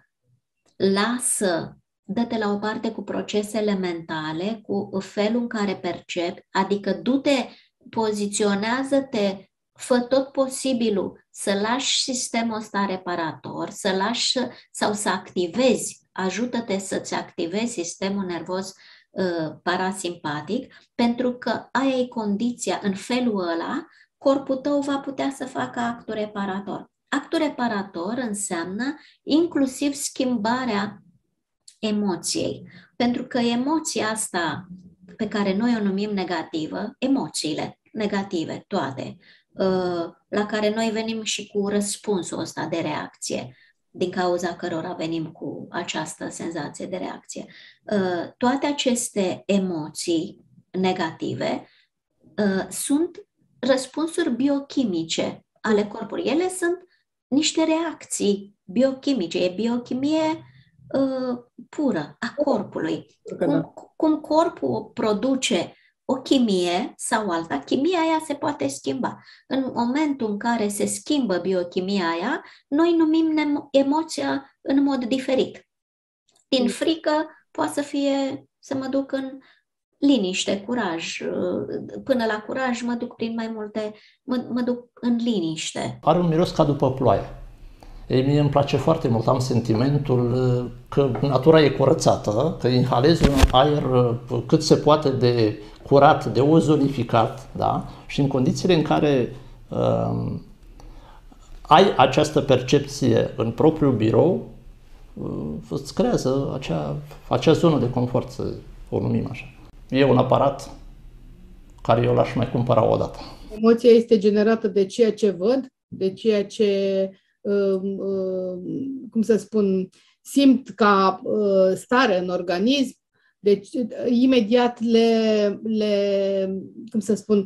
dă-te la o parte cu procesele mentale, cu felul în care percepi, adică du-te, poziționează-te, fă tot posibilul să lași sistemul ăsta reparator, să lași sau să activezi, ajută-te să-ți activezi sistemul nervos parasimpatic, pentru că aia e condiția, în felul ăla, corpul tău va putea să facă actul reparator. Actul reparator înseamnă inclusiv schimbarea emoției, pentru că emoția asta pe care noi o numim negativă, emoțiile negative, toate, la care noi venim și cu răspunsul ăsta de reacție, din cauza cărora venim cu această senzație de reacție. Toate aceste emoții negative sunt răspunsuri biochimice ale corpului. Ele sunt niște reacții biochimice, e biochimie pură a corpului. Cum corpul produce o chimie sau alta, chimia aia se poate schimba. În momentul în care se schimbă biochimia aia, noi numim emoția în mod diferit. Din frică poate să fie să mă duc în liniște, curaj. Până la curaj mă duc prin mai multe, mă duc în liniște. Are un miros ca după ploaie. Ei, mie îmi place foarte mult, am sentimentul că natura e curățată, că inhalezi un aer cât se poate de curat, de ozonificat, da? Și în condițiile în care ai această percepție în propriul birou, îți creează acea zonă de confort, să o numim așa. E un aparat care eu l-aș mai cumpăra o dată. Emoția este generată de ceea ce văd, de ceea ce cum să spun, simt ca stare în organism, deci imediat cum să spun,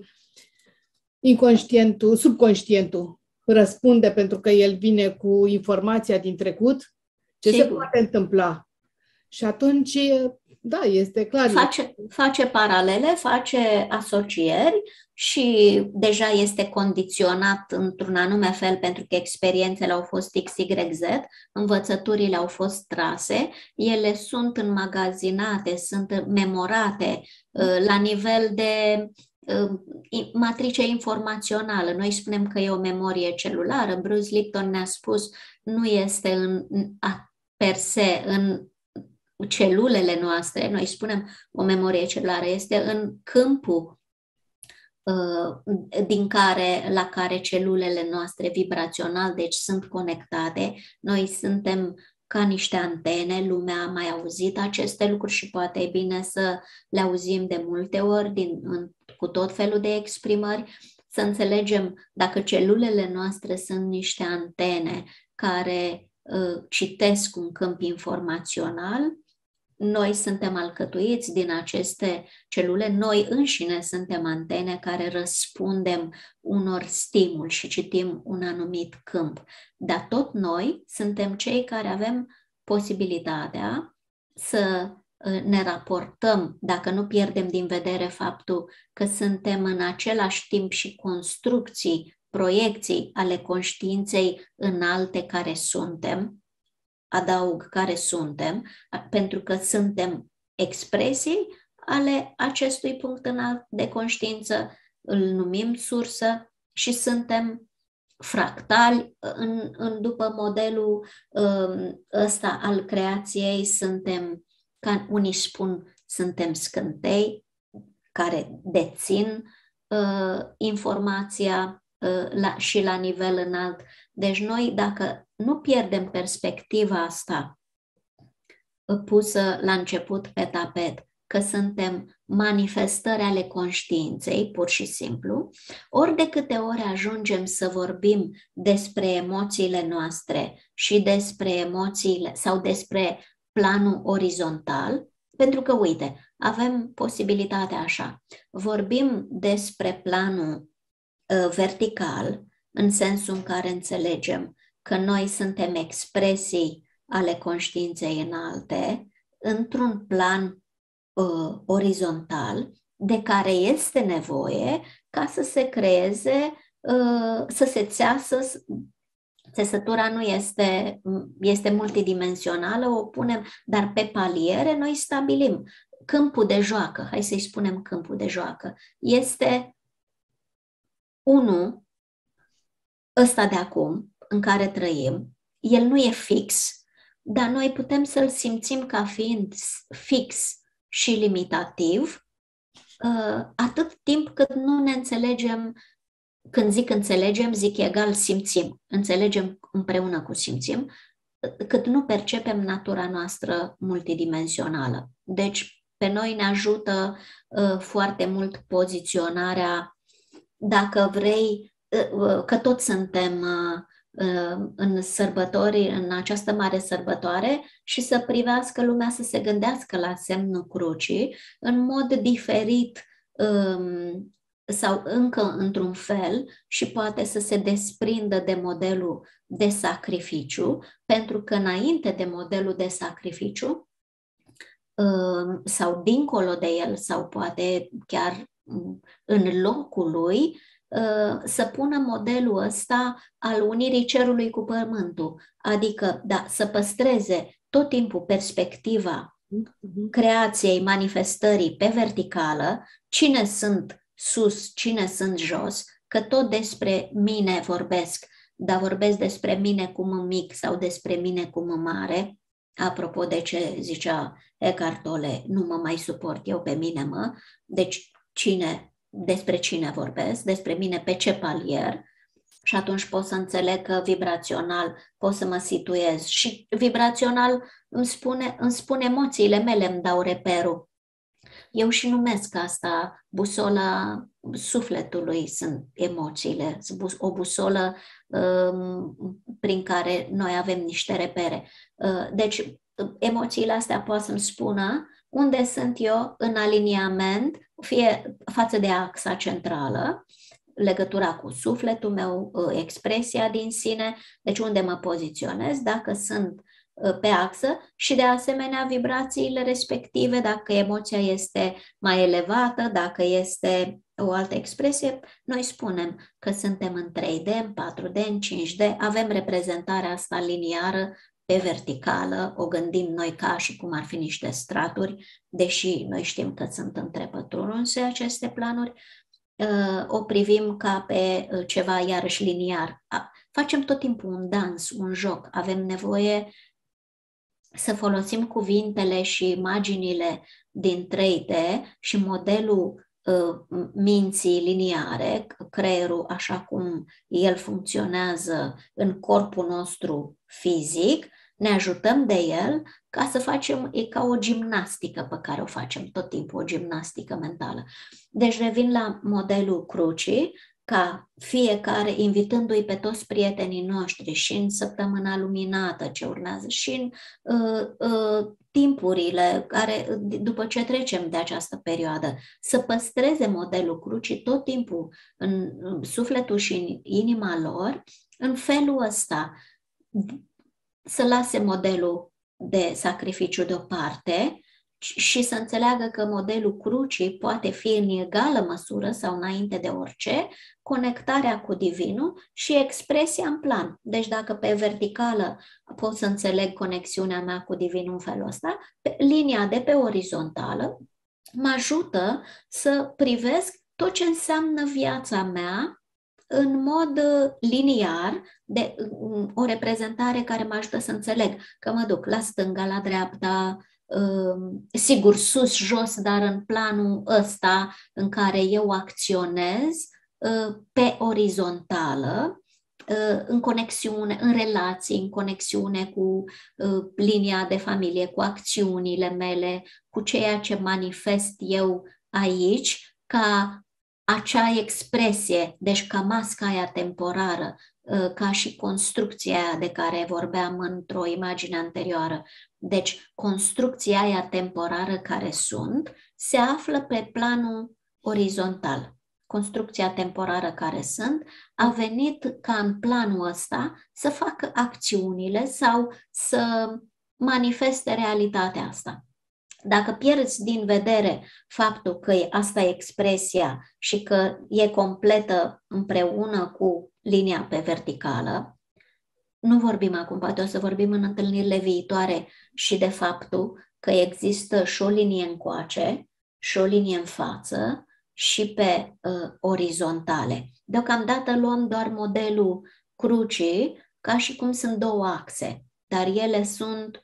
subconștientul răspunde pentru că el vine cu informația din trecut, ce se poate întâmpla. Și atunci, da, este clar. Face paralele, face asocieri și deja este condiționat într-un anume fel pentru că experiențele au fost XYZ, învățăturile au fost trase, ele sunt înmagazinate, sunt memorate la nivel de matrice informațională. Noi spunem că e o memorie celulară. Bruce Lipton ne-a spus nu este per se în celulele noastre, noi spunem o memorie celulară, este în câmpul la care celulele noastre vibrațional, deci sunt conectate. Noi suntem ca niște antene, lumea a mai auzit aceste lucruri și poate e bine să le auzim de multe ori cu tot felul de exprimări, să înțelegem dacă celulele noastre sunt niște antene care citesc un câmp informațional, noi suntem alcătuiți din aceste celule, noi înșine suntem antene care răspundem unor stimuli și citim un anumit câmp. Dar tot noi suntem cei care avem posibilitatea să ne raportăm, dacă nu pierdem din vedere faptul că suntem în același timp și construcții, proiecții ale conștiinței înalte care suntem, adaug care suntem, pentru că suntem expresii ale acestui punct înalt de conștiință, îl numim sursă și suntem fractali după modelul ăsta al creației, suntem, ca unii spun, suntem scântei care dețin informația și la nivel înalt. Deci noi, dacă nu pierdem perspectiva asta pusă la început pe tapet, că suntem manifestări ale conștiinței, pur și simplu, ori de câte ori ajungem să vorbim despre emoțiile noastre și despre emoțiile sau despre planul orizontal, pentru că, uite, avem posibilitatea așa, vorbim despre planul vertical, în sensul în care înțelegem că noi suntem expresii ale conștiinței înalte, într-un plan orizontal, de care este nevoie ca să se creeze, să se țeasă țesătura nu este multidimensională, o punem, dar pe paliere noi stabilim câmpul de joacă, hai să-i spunem câmpul de joacă, este unul, ăsta de acum, în care trăim, el nu e fix, dar noi putem să-l simțim ca fiind fix și limitativ, atât timp cât nu ne înțelegem. Când zic înțelegem, zic egal simțim. Înțelegem împreună cu simțim, cât nu percepem natura noastră multidimensională. Deci, pe noi ne ajută foarte mult poziționarea, dacă vrei, că toți suntem în sărbători, în această mare sărbătoare și să privească lumea să se gândească la semnul crucii în mod diferit sau încă într-un fel și poate să se desprindă de modelul de sacrificiu, pentru că înainte de modelul de sacrificiu sau dincolo de el sau poate chiar în locul lui, să pună modelul ăsta al unirii cerului cu pământul, adică să păstreze tot timpul perspectiva creației, manifestării pe verticală, cine sunt sus, cine sunt jos, că tot despre mine vorbesc, dar vorbesc despre mine cum mic sau despre mine cum mare, apropo de ce zicea Eckhart Tolle, nu mă mai suport eu pe mine, deci despre cine vorbesc, despre mine pe ce palier, și atunci pot să înțeleg că vibrațional pot să mă situez și vibrațional îmi spune emoțiile mele, îmi dau reperul. Eu și numesc asta busola sufletului, sunt emoțiile, o busolă prin care noi avem niște repere. Deci emoțiile astea pot să-mi spună unde sunt eu în aliniament, fie față de axa centrală, legătura cu sufletul meu, expresia din sine, deci unde mă poziționez, dacă sunt pe axă și de asemenea vibrațiile respective, dacă emoția este mai elevată, dacă este o altă expresie, noi spunem că suntem în 3D, în 4D, în 5D, avem reprezentarea asta liniară pe verticală, o gândim noi ca și cum ar fi niște straturi, deși noi știm că sunt întrepătrunse aceste planuri, o privim ca pe ceva iarăși liniar. Facem tot timpul un dans, un joc, avem nevoie să folosim cuvintele și imaginile din 3D și modelul minții liniare, creierul așa cum el funcționează în corpul nostru fizic, ne ajutăm de el ca să facem, e ca o gimnastică pe care o facem tot timpul, o gimnastică mentală. Deci revin la modelul crucii, ca fiecare, invitându-i pe toți prietenii noștri și în săptămâna luminată ce urmează și în timpurile care, după ce trecem de această perioadă, să păstreze modelul crucii tot timpul în sufletul și în inima lor, în felul ăsta, să lase modelul de sacrificiu deoparte și să înțeleagă că modelul crucii poate fi în egală măsură sau înainte de orice, conectarea cu divinul și expresia în plan. Deci dacă pe verticală pot să înțeleg conexiunea mea cu divinul în felul ăsta, linia de pe orizontală mă ajută să privesc tot ce înseamnă viața mea în mod liniar, de o reprezentare care mă ajută să înțeleg că mă duc la stânga, la dreapta, sigur sus, jos, dar în planul ăsta în care eu acționez pe orizontală, în conexiune, în relații, în conexiune cu linia de familie, cu acțiunile mele, cu ceea ce manifest eu aici, ca acea expresie, deci ca masca aia temporară, ca și construcția aia de care vorbeam într-o imagine anterioară. Deci construcția aia temporară care sunt, se află pe planul orizontal. Construcția temporară care sunt a venit ca în planul ăsta să facă acțiunile sau să manifeste realitatea asta. Dacă pierzi din vedere faptul că asta e expresia și că e completă împreună cu linia pe verticală, nu vorbim acum, poate o să vorbim în întâlnirile viitoare și de faptul că există și o linie încoace și o linie în față și pe orizontale. Deocamdată luăm doar modelul crucii ca și cum sunt două axe, dar ele sunt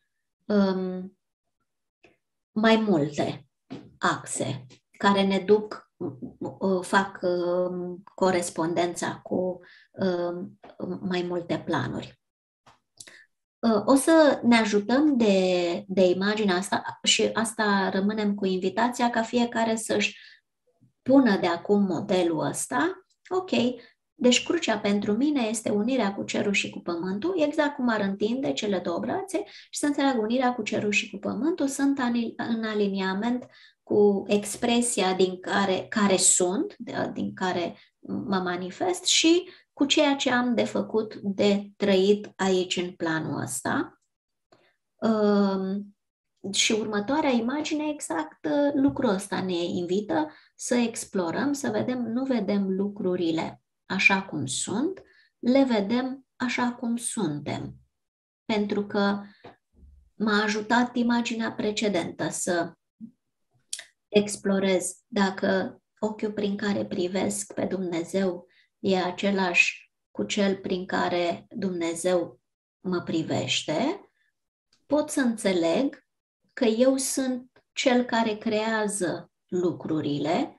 mai multe axe care ne duc, fac corespondența cu mai multe planuri. O să ne ajutăm de imaginea asta și asta rămânem cu invitația ca fiecare să-și pună de acum modelul ăsta. Ok, deci crucea pentru mine este unirea cu cerul și cu pământul, exact cum ar întinde cele două brațe și să înțeleagă unirea cu cerul și cu pământul, sunt în aliniament cu expresia care sunt, din care mă manifest și cu ceea ce am de făcut, de trăit aici în planul ăsta. Și următoarea imagine, exact lucrul ăsta ne invită să explorăm, să vedem, nu vedem lucrurile așa cum sunt, le vedem așa cum suntem. Pentru că m-a ajutat imaginea precedentă să explorez dacă ochiul prin care privesc pe Dumnezeu e același cu cel prin care Dumnezeu mă privește, pot să înțeleg că eu sunt cel care creează lucrurile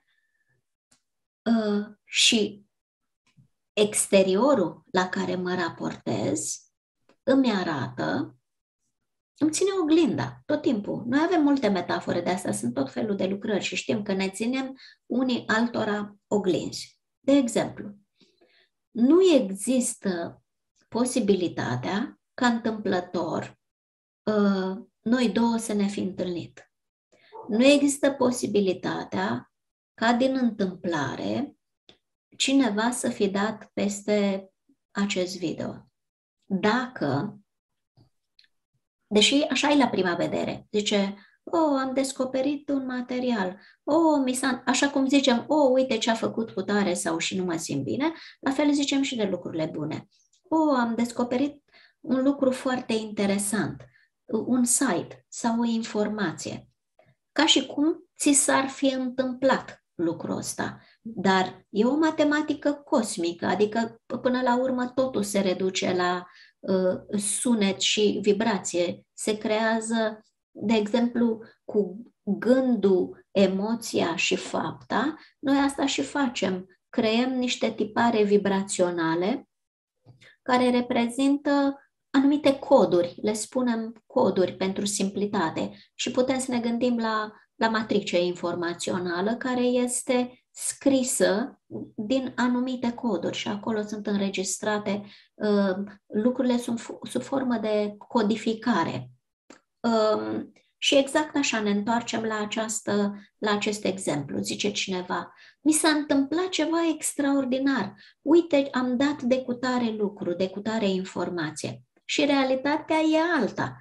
și exteriorul la care mă raportez îmi arată, îmi ține oglinda tot timpul. Noi avem multe metafore de astea, sunt tot felul de lucrări și știm că ne ținem unii altora oglinzi. De exemplu, nu există posibilitatea ca întâmplător noi două să ne fi întâlnit. Nu există posibilitatea ca din întâmplare cineva să fi dat peste acest video. Dacă, deși așa e la prima vedere, zice, am descoperit un material, așa cum zicem, uite ce a făcut cu tare sau și nu mă simt bine, la fel zicem și de lucrurile bune. Am descoperit un lucru foarte interesant, un site sau o informație. Ca și cum ți s-ar fi întâmplat lucrul ăsta. Dar e o matematică cosmică, adică până la urmă totul se reduce la sunet și vibrație. Se creează, de exemplu, cu gândul, emoția și fapta, noi asta și facem. Creăm niște tipare vibraționale care reprezintă anumite coduri, le spunem coduri pentru simplitate și putem să ne gândim la matrice informațională care este scrisă din anumite coduri și acolo sunt înregistrate, lucrurile sunt sub formă de codificare. Și exact așa ne întoarcem la acest exemplu. Zice cineva, mi s-a întâmplat ceva extraordinar. Uite, am dat de cutare lucru, de cutare informație. Și realitatea e alta.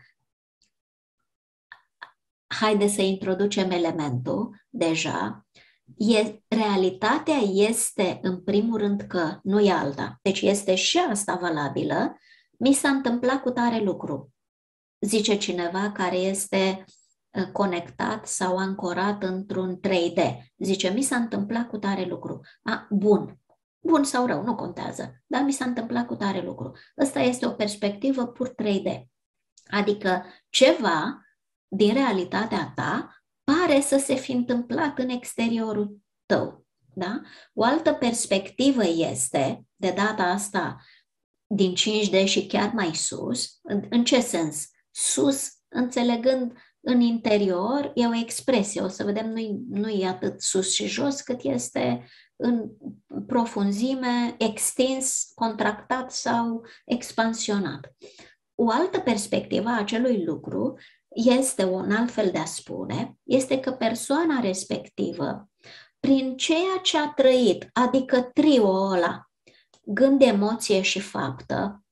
Haide să introducem elementul deja. Realitatea este, în primul rând, că nu e alta. Deci este și asta valabilă. Mi s-a întâmplat cu tare lucru. Zice cineva care este conectat sau ancorat într-un 3D. Zice, mi s-a întâmplat cu tare lucru. Bun. Bun sau rău, nu contează. Dar mi s-a întâmplat cu tare lucru. Ăsta este o perspectivă pur 3D. Adică ceva din realitatea ta pare să se fi întâmplat în exteriorul tău. Da? O altă perspectivă este, de data asta, din 5D și chiar mai sus. În ce sens? Sus, înțelegând în interior, e o expresie. O să vedem, nu e atât sus și jos, cât este în profunzime, extins, contractat sau expansionat. O altă perspectivă a acelui lucru este un alt fel de a spune, este că persoana respectivă, prin ceea ce a trăit, adică trio-ul ăla, gând, emoție și faptă,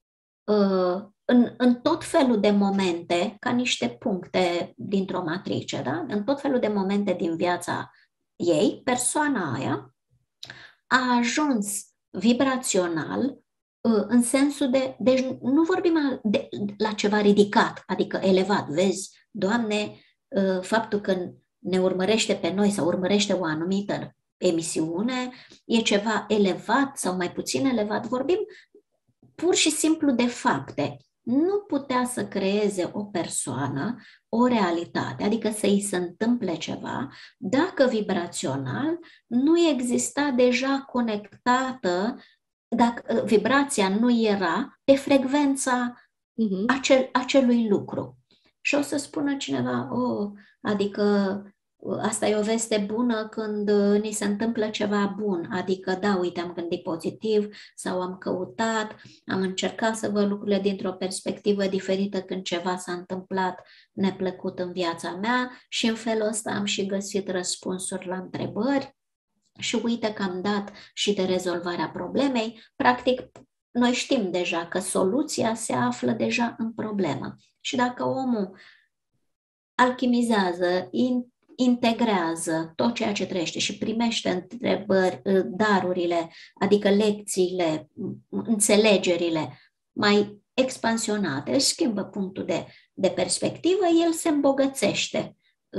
în tot felul de momente, ca niște puncte dintr-o matrice, da? În tot felul de momente din viața ei, persoana aia a ajuns vibrațional în sensul de... Deci nu vorbim la ceva ridicat, adică elevat. Vezi, Doamne, faptul că ne urmărește pe noi sau urmărește o anumită emisiune e ceva elevat sau mai puțin elevat. Vorbim pur și simplu de fapte. Nu putea să creeze o persoană o realitate, adică să îi se întâmple ceva, dacă vibrațional nu exista deja conectată, dacă vibrația nu era pe frecvența acelui lucru. Și o să spună cineva, adică asta e o veste bună când ni se întâmplă ceva bun, adică da, uite, am gândit pozitiv sau am căutat, am încercat să văd lucrurile dintr-o perspectivă diferită când ceva s-a întâmplat neplăcut în viața mea și în felul ăsta am și găsit răspunsuri la întrebări și uite că am dat și de rezolvarea problemei. Practic, noi știm deja că soluția se află deja în problemă și dacă omul alchimizează, integrează tot ceea ce trăiește și primește întrebări, darurile, adică lecțiile, înțelegerile mai expansionate, își schimbă punctul de perspectivă, el se îmbogățește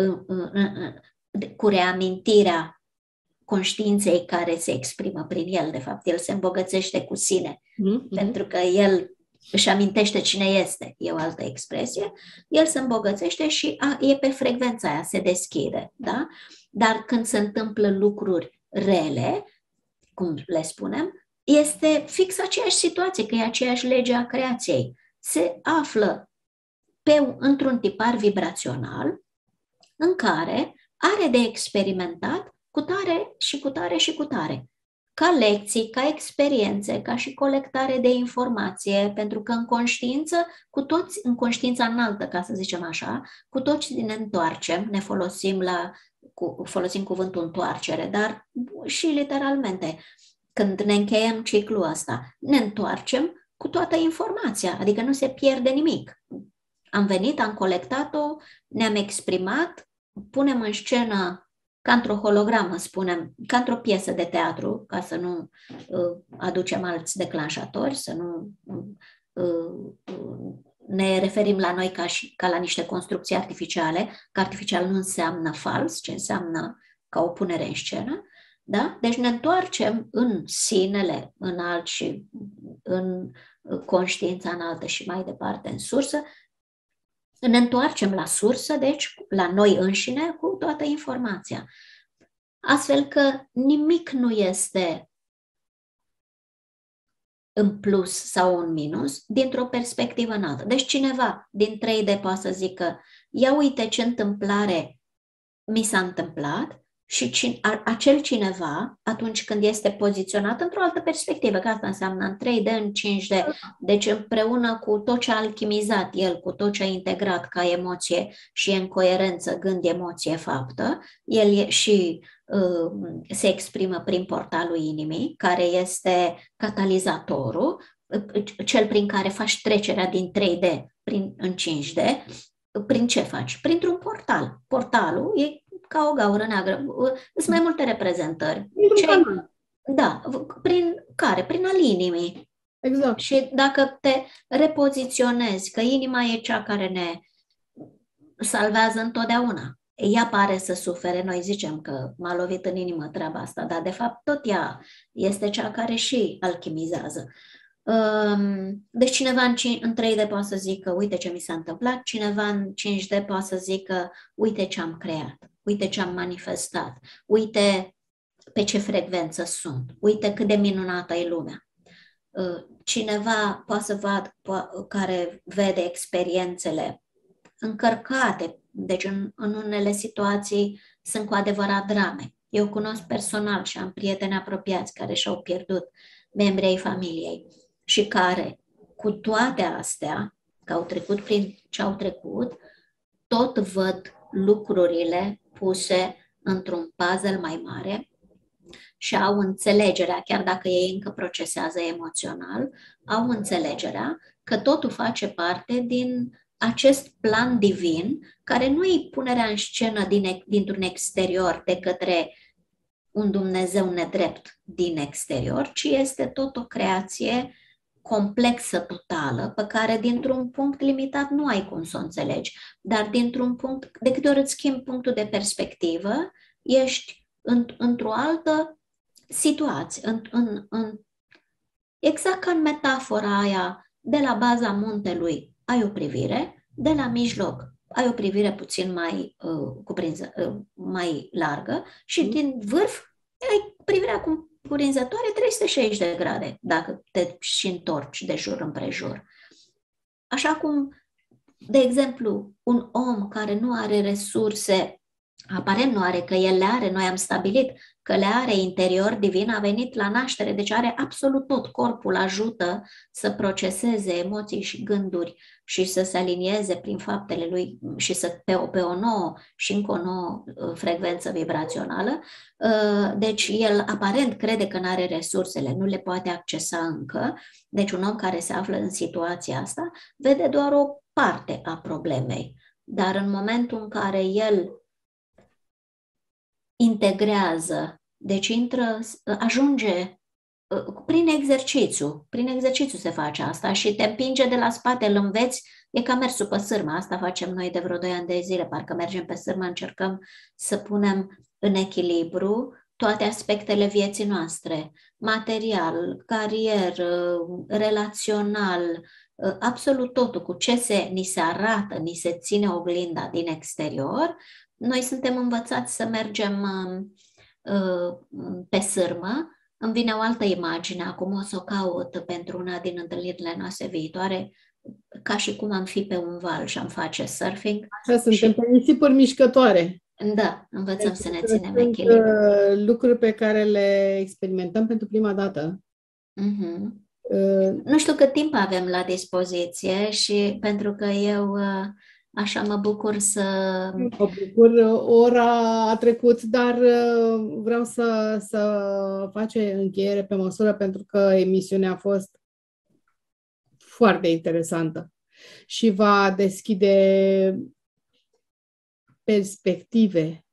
cu reamintirea conștiinței care se exprimă prin el. De fapt, el se îmbogățește cu sine, pentru că el își amintește cine este, e o altă expresie, el se îmbogățește și e pe frecvența aia, se deschide. Da? Dar când se întâmplă lucruri rele, cum le spunem, este fix aceeași situație, că e aceeași lege a creației. Se află într-un tipar vibrațional în care are de experimentat cu tare și cu tare și cu tare. Ca lecții, ca experiențe, ca și colectare de informație, pentru că în conștiință, cu toți, în conștiința înaltă, ca să zicem așa, cu toți ne întoarcem, ne folosim cuvântul întoarcere, dar și literalmente, când ne încheiem ciclul ăsta, ne întoarcem cu toată informația, adică nu se pierde nimic. Am venit, am colectat-o, ne-am exprimat, punem în scenă ca într-o hologramă, spunem, ca într-o piesă de teatru, ca să nu aducem alți declanșatori, să nu ne referim la noi ca la niște construcții artificiale, că artificial nu înseamnă fals, ci înseamnă ca o punere în scenă. Da? Deci ne întoarcem în sinele înalt și în conștiința înaltă și mai departe în sursă. Ne întoarcem la sursă, deci la noi înșine, cu toată informația. Astfel că nimic nu este în plus sau în minus dintr-o perspectivă înaltă. Deci cineva din 3D poate să zică, ia uite ce întâmplare mi s-a întâmplat și acel cineva, atunci când este poziționat într-o altă perspectivă, că asta înseamnă în 3D, în 5D, deci împreună cu tot ce a alchimizat el, cu tot ce a integrat ca emoție și în coerență gând, emoție, faptă, el și se exprimă prin portalul inimii, care este catalizatorul, cel prin care faci trecerea din 3D în 5D. Prin ce faci? Printr-un portal. Portalul e ca o gaură neagră. Sunt mai multe reprezentări. Da, prin care? Prin al inimii. Exact. Și dacă te repoziționezi, că inima e cea care ne salvează întotdeauna. Ea pare să sufere, noi zicem că m-a lovit în inimă treaba asta, dar de fapt tot ea este cea care și alchimizează. Deci cineva în 3D poate să zică, uite ce mi s-a întâmplat, cineva în 5D poate să zică, uite ce am creat, uite ce am manifestat, uite pe ce frecvență sunt, uite cât de minunată e lumea. Cineva poate să vadă, care vede experiențele încărcate, deci în unele situații sunt cu adevărat drame. Eu cunosc personal și am prieteni apropiați care și-au pierdut membrii ai familiei și care, cu toate astea, că au trecut prin ce au trecut, tot văd lucrurile puse într-un puzzle mai mare și au înțelegerea, chiar dacă ei încă procesează emoțional, au înțelegerea că totul face parte din acest plan divin, care nu e punerea în scenă dintr-un exterior de către un Dumnezeu nedrept din exterior, ci este tot o creație complexă, totală, pe care dintr-un punct limitat nu ai cum să o înțelegi, dar dintr-un punct, de câte ori îți schimbi punctul de perspectivă, ești într-o altă situație, exact ca în metafora aia, de la baza muntelui ai o privire, de la mijloc ai o privire puțin mai mai largă și din vârf ai privirea cuprinzătoare 360 de grade, dacă te și întorci de jur împrejur. Așa cum, de exemplu, un om care nu are resurse, aparent nu are, că el le are, noi am stabilit că le are interior divin, a venit la naștere, deci are absolut tot, corpul ajută să proceseze emoții și gânduri și să se alinieze prin faptele lui și să pe o nouă și încă o nouă frecvență vibrațională. Deci el aparent crede că nu are resursele, nu le poate accesa încă. Deci un om care se află în situația asta vede doar o parte a problemei. Dar în momentul în care el integrează, deci ajunge prin exercițiu se face asta și te împinge de la spate, îl înveți, e ca mersul pe sârmă, asta facem noi de vreo 2 ani de zile, parcă mergem pe sârmă, încercăm să punem în echilibru toate aspectele vieții noastre, material, carier, relațional, absolut totul, cu ce ni se arată, ni se ține oglinda din exterior. Noi suntem învățați să mergem pe sârmă. Îmi vine o altă imagine, acum o să o caut pentru una din întâlnirile noastre viitoare, ca și cum am fi pe un val și am face surfing. Așa, suntem pe nisipuri mișcătoare. Da, învățăm Deci, să ne ținem echilibru. Lucruri pe care le experimentăm pentru prima dată. Nu știu cât timp avem la dispoziție și pentru că eu așa mă bucur să... Mă bucur, ora a trecut, dar vreau să face încheiere pe măsură pentru că emisiunea a fost foarte interesantă și va deschide perspective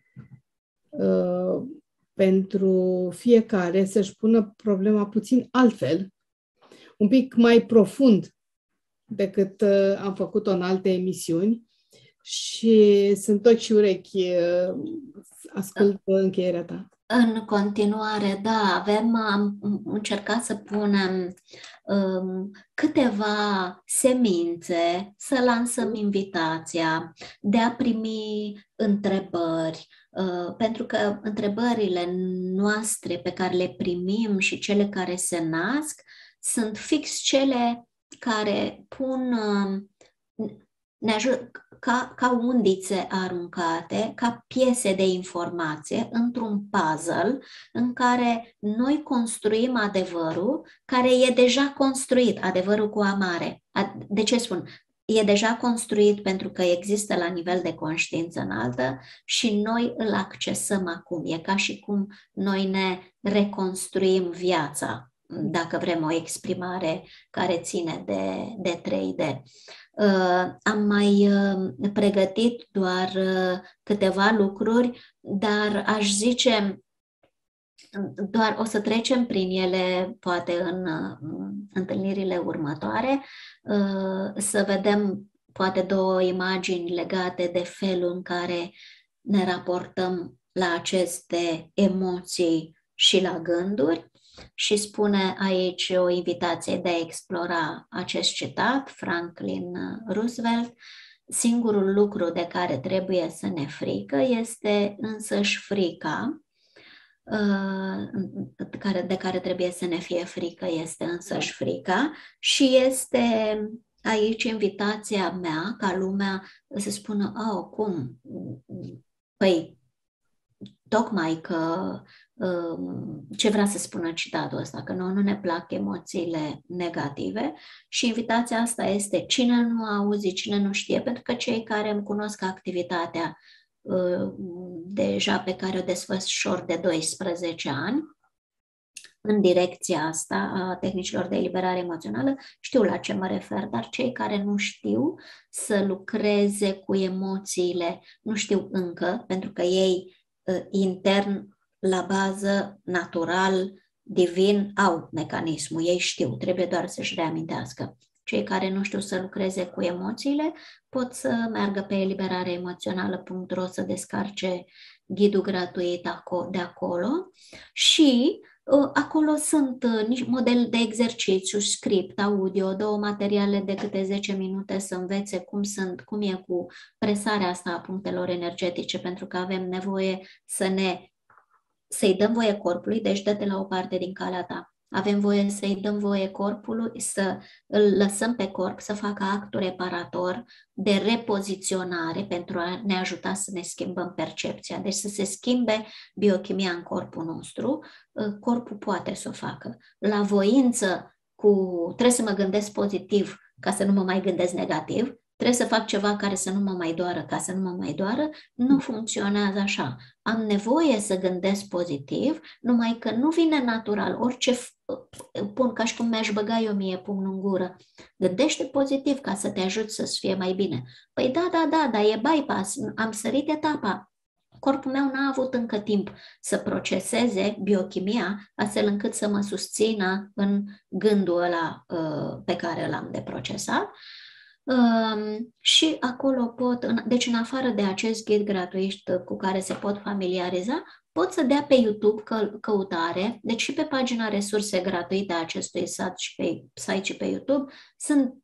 pentru fiecare să-și pună problema puțin altfel, un pic mai profund decât am făcut-o în alte emisiuni și sunt ochi și urechi, ascult încheierea ta. În continuare, da, am încercat să punem câteva semințe, să lansăm invitația de a primi întrebări, pentru că întrebările noastre pe care le primim și cele care se nasc sunt fix cele care pun, ne ajută ca undițe aruncate, ca piese de informație într-un puzzle în care noi construim adevărul care e deja construit, adevărul cu A mare. De ce spun? E deja construit pentru că există la nivel de conștiință înaltă și noi îl accesăm acum. E ca și cum noi ne reconstruim viața, dacă vrem o exprimare care ține de 3D. Am mai pregătit doar câteva lucruri, dar aș zice, doar o să trecem prin ele poate în întâlnirile următoare, să vedem poate 2 imagini legate de felul în care ne raportăm la aceste emoții și la gânduri. Și spune aici o invitație de a explora acest citat, Franklin Roosevelt: singurul lucru de care trebuie să ne frică este însăși frica, de care trebuie să ne fie frică este însăși frica și este aici invitația mea ca lumea să spună, cum? Păi, tocmai că ce vrea să spună citatul ăsta, că nu ne plac emoțiile negative și invitația asta este cine nu auzi, cine nu știe, pentru că cei care îmi cunosc activitatea deja pe care o desfășor de 12 ani în direcția asta a tehnicilor de eliberare emoțională, știu la ce mă refer, dar cei care nu știu să lucreze cu emoțiile, nu știu încă, pentru că ei intern, la bază, natural, divin au mecanismul, ei știu, trebuie doar să-și reamintească. Cei care nu știu să lucreze cu emoțiile pot să meargă pe eliberareemoțională.ro să descarce ghidul gratuit de acolo și acolo sunt model de exercițiu, script, audio, 2 materiale de câte 10 minute să învețe cum e cu presarea asta a punctelor energetice, pentru că avem nevoie să-i dăm voie corpului, deci dă-te la o parte din calea ta. Avem voie să-i dăm voie corpului, să îl lăsăm pe corp să facă actul reparator de repoziționare pentru a ne ajuta să ne schimbăm percepția. Deci să se schimbe biochimia în corpul nostru, corpul poate să o facă. La voință, trebuie să mă gândesc pozitiv ca să nu mă mai gândesc negativ, trebuie să fac ceva care să nu mă mai doară ca să nu mă mai doară, nu funcționează așa. Am nevoie să gândesc pozitiv, numai că nu vine natural. Orice pun, ca și cum mi-aș băga eu mie pumnul în gură. Gândește pozitiv ca să te ajut să-ți fie mai bine. Păi da, e bypass, am sărit etapa. Corpul meu n-a avut încă timp să proceseze biochimia astfel încât să mă susțină în gândul ăla pe care l-am de procesat. Și acolo deci în afară de acest ghid gratuit cu care se pot familiariza, pot să dea pe YouTube căutare, deci și pe pagina resurse gratuite a acestui site și pe YouTube sunt,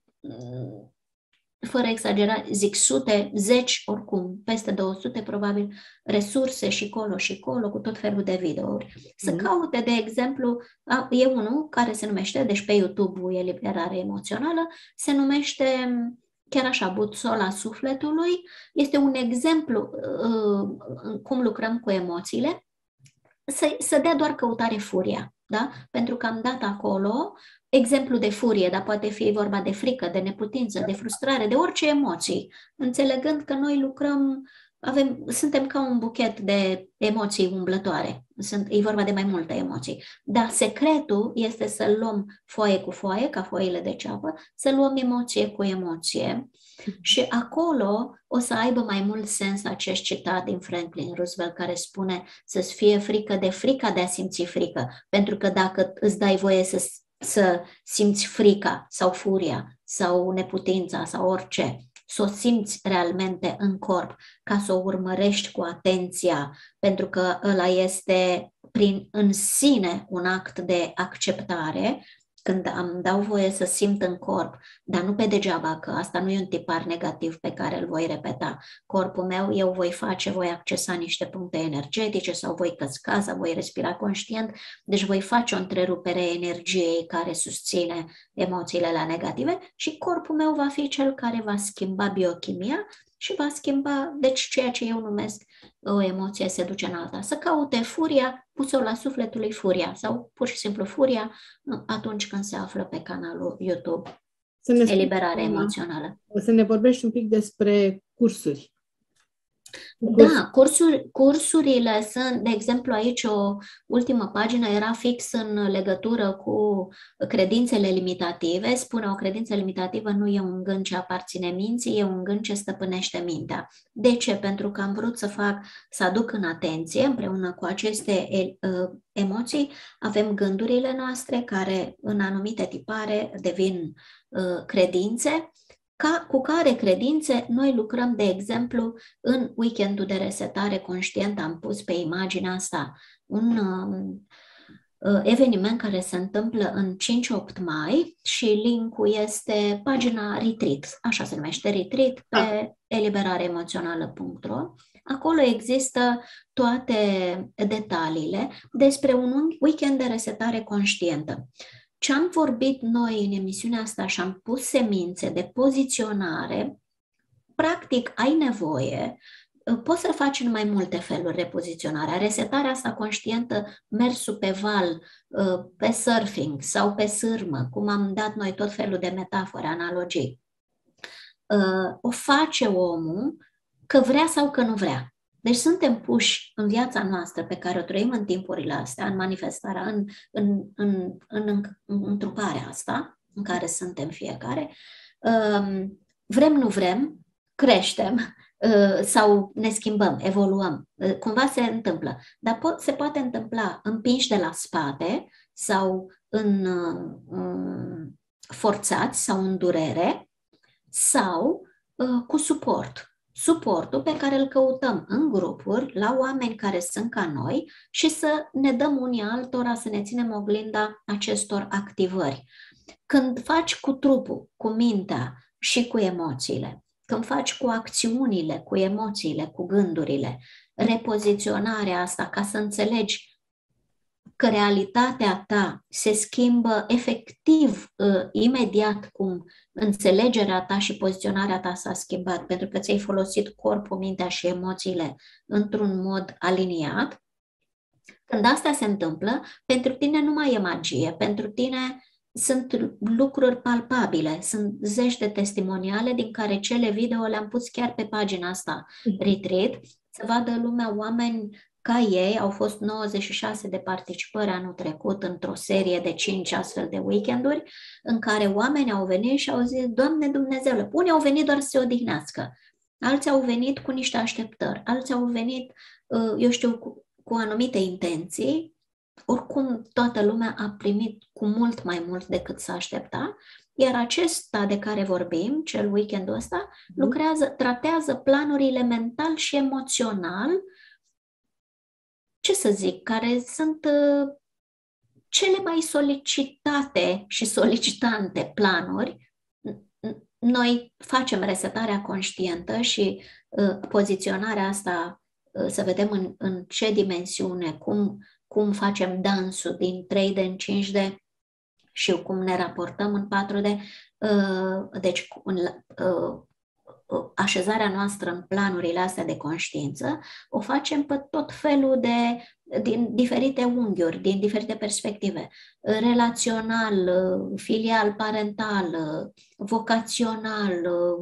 fără exagerare, zic sute, zeci oricum, peste 200 probabil, resurse și colo, cu tot felul de videouri. Să caute, de exemplu, e unul care se numește, deci pe YouTube Eliberare emoțională, se numește chiar așa, Busola sufletului. Este un exemplu cum lucrăm cu emoțiile. Să dea doar căutare furia, da? Pentru că am dat acolo exemplu de furie, dar poate fi vorba de frică, de neputință, de frustrare, de orice emoții, înțelegând că noi lucrăm, suntem ca un buchet de emoții umblătoare. E vorba de mai multe emoții. Dar secretul este să luăm foaie cu foaie, ca foile de ceapă, să luăm emoție cu emoție și acolo o să aibă mai mult sens acest citat din Franklin Roosevelt care spune să-ți fie frică de frica de a simți frică. Pentru că dacă îți dai voie să simți frica sau furia sau neputința sau orice, să o simți realmente în corp, ca să o urmărești cu atenția, pentru că ăla este în sine un act de acceptare, când îmi dau voie să simt în corp, dar nu pe degeaba, că asta nu e un tipar negativ pe care îl voi repeta. Corpul meu, eu voi accesa niște puncte energetice sau voi căsca sau voi respira conștient, deci voi face o întrerupere a energiei care susține emoțiile la negative și corpul meu va fi cel care va schimba biochimia și va schimba, deci ceea ce eu numesc o emoție se duce în alta. Să caute furia, Busola sufletului furia sau pur și simplu furia atunci când se află pe canalul YouTube Eliberare emoțională. O să ne vorbești un pic despre cursuri. Da, cursurile sunt, de exemplu, aici o ultimă pagină era fix în legătură cu credințele limitative. Spune, o credință limitativă nu e un gând ce aparține minții, e un gând ce stăpânește mintea. De ce? Pentru că am vrut să aduc în atenție, împreună cu aceste emoții, avem gândurile noastre care în anumite tipare devin credințe, cu care credințe noi lucrăm, de exemplu, în weekendul de resetare conștientă. Am pus pe imaginea asta un eveniment care se întâmplă în 5-8 mai și link-ul este pagina Retreat, așa se numește, Retreat, pe eliberareemoțională.ro. Acolo există toate detaliile despre un weekend de resetare conștientă. Ce am vorbit noi în emisiunea asta și am pus semințe de poziționare, practic ai nevoie, poți să faci în mai multe feluri repoziționarea. Resetarea asta conștientă, mersul pe val, pe surfing sau pe sârmă, cum am dat noi tot felul de metafore, analogii, o face omul că vrea sau că nu vrea. Deci suntem puși în viața noastră pe care o trăim în timpurile astea, în manifestarea, în întruparea asta, în care suntem fiecare. Vrem, nu vrem, creștem sau ne schimbăm, evoluăm. Cumva se întâmplă. Dar se poate întâmpla împinși de la spate sau forțați sau în durere, sau cu suport. Suportul pe care îl căutăm în grupuri, la oameni care sunt ca noi și să ne dăm unii altora, să ne ținem oglinda acestor activări. Când faci cu trupul, cu mintea și cu emoțiile, când faci cu acțiunile, cu emoțiile, cu gândurile, repoziționarea asta ca să înțelegi că realitatea ta se schimbă efectiv, imediat cum înțelegerea ta și poziționarea ta s-a schimbat, pentru că ți-ai folosit corpul, mintea și emoțiile într-un mod aliniat. Când asta se întâmplă, pentru tine nu mai e magie, pentru tine sunt lucruri palpabile, sunt zeci de testimoniale din care cele video le-am pus chiar pe pagina asta, Retreat, să vadă lumea oameni ca ei. Au fost 96 de participări anul trecut într-o serie de 5 astfel de weekenduri în care oamenii au venit și au zis: Doamne Dumnezeule, unii au venit doar să se odihnească, alții au venit cu niște așteptări, alții au venit, eu știu, cu anumite intenții. Oricum, toată lumea a primit cu mult mai mult decât s-a aștepta, iar acesta de care vorbim, cel weekendul ăsta, tratează planurile mental și emoțional, ce să zic, care sunt cele mai solicitate și solicitante planuri. Noi facem resetarea conștientă și poziționarea asta, să vedem în ce dimensiune, cum facem dansul din 3D în 5D și cum ne raportăm în 4D. Deci, așezarea noastră în planurile astea de conștiință o facem pe tot felul din diferite unghiuri, din diferite perspective. Relațional, filial, parental, vocațional,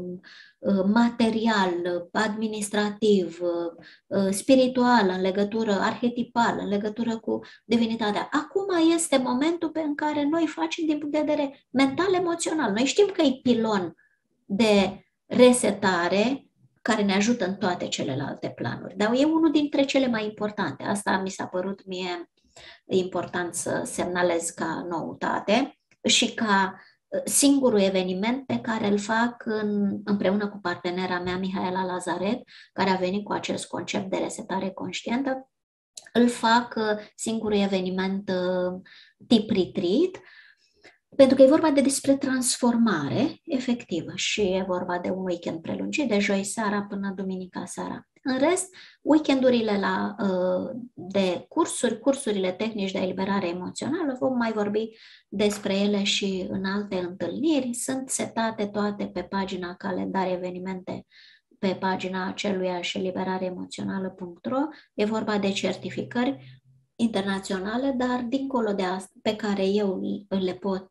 material, administrativ, spiritual, în legătură, arhetipal, în legătură cu divinitatea. Acum este momentul în care noi facem din punct de vedere mental-emoțional. Noi știm că e pilon de resetare care ne ajută în toate celelalte planuri, dar e unul dintre cele mai importante. Asta mi s-a părut mie important să semnalez ca noutate și ca singurul eveniment pe care îl fac împreună cu partenera mea, Mihaela Lazaret, care a venit cu acest concept de resetare conștientă. Îl fac singurul eveniment tip retreat, pentru că e vorba despre transformare efectivă și e vorba de un weekend prelungit, de joi seara până duminica seara. În rest, weekendurile de cursurile tehnici de eliberare emoțională, vom mai vorbi despre ele și în alte întâlniri, sunt setate toate pe pagina calendar evenimente, pe pagina aceluiași eliberareemoțională.ro. E vorba de certificări internaționale, dar dincolo de asta, pe care eu le pot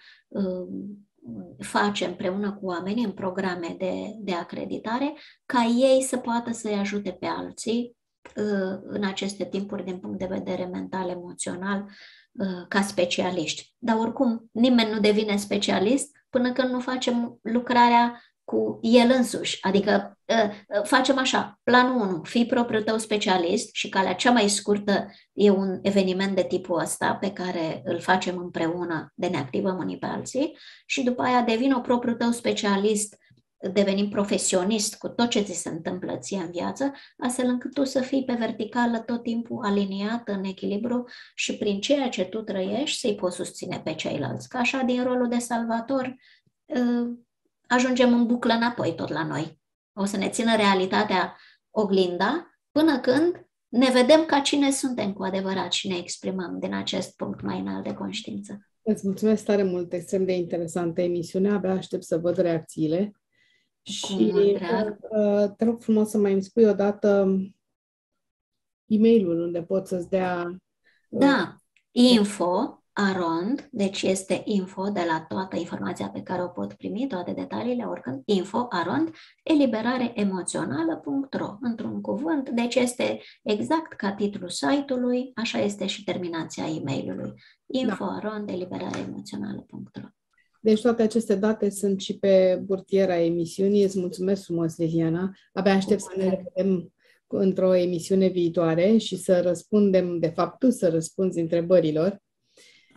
face împreună cu oamenii în programe de acreditare, ca ei să poată să-i ajute pe alții în aceste timpuri din punct de vedere mental, emoțional, ca specialiști. Dar oricum, nimeni nu devine specialist până când nu facem lucrarea cu el însuși. Adică facem așa, planul 1, fii propriul tău specialist și calea cea mai scurtă e un eveniment de tipul ăsta pe care îl facem împreună, de ne activăm unii pe alții, și după aia devin propriul tău specialist, devenim profesionist cu tot ce ți se întâmplă ție în viață, astfel încât tu să fii pe verticală tot timpul aliniat, în echilibru și prin ceea ce tu trăiești să-i poți susține pe ceilalți. Că așa, din rolul de salvator, ajungem în buclă înapoi tot la noi. O să ne țină realitatea oglinda până când ne vedem ca cine suntem cu adevărat și ne exprimăm din acest punct mai înalt de conștiință. Îți mulțumesc tare mult, extrem de interesantă emisiune, abia aștept să văd reacțiile. Și te rog frumos să mai îmi spui odată e-mailul unde pot să-ți dea... Da, info@arond, deci este info de la toată informația pe care o pot primi, toate detaliile, oricând, info@arond, eliberareemoțională.ro, într-un cuvânt, deci este exact ca titlul site-ului, așa este și terminația e-mailului, info@arond, eliberareemoțională.ro. Deci toate aceste date sunt și pe burtiera emisiunii. Îți mulțumesc frumos, Liliana. Abia aștept să ne vedem într-o emisiune viitoare și să răspundem, de fapt tu să răspunzi întrebărilor.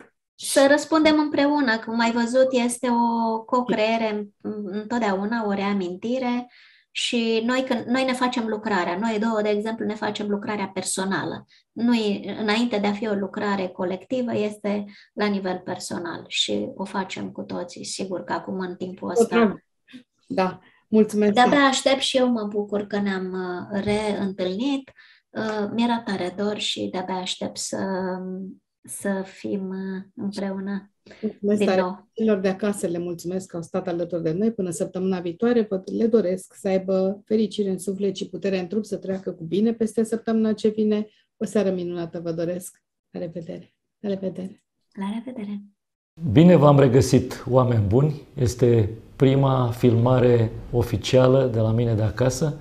Să răspundem împreună. Cum ai văzut, este o co-creere întotdeauna, o reamintire și noi ne facem lucrarea. Noi două, de exemplu, ne facem lucrarea personală. Înainte de a fi o lucrare colectivă, este la nivel personal și o facem cu toții. Sigur că acum, în timpul ăsta... Da, mulțumesc. De-abia aștept și eu mă bucur că ne-am reîntâlnit. Mi-era tare dor și de-abia aștept să fim împreună din nou. Celor de acasă le mulțumesc că au stat alături de noi până săptămâna viitoare. Le doresc să aibă fericire în suflet și putere în trup, să treacă cu bine peste săptămâna ce vine. O seară minunată vă doresc. La revedere! La revedere! La revedere! Bine v-am regăsit, oameni buni! Este prima filmare oficială de la mine de acasă.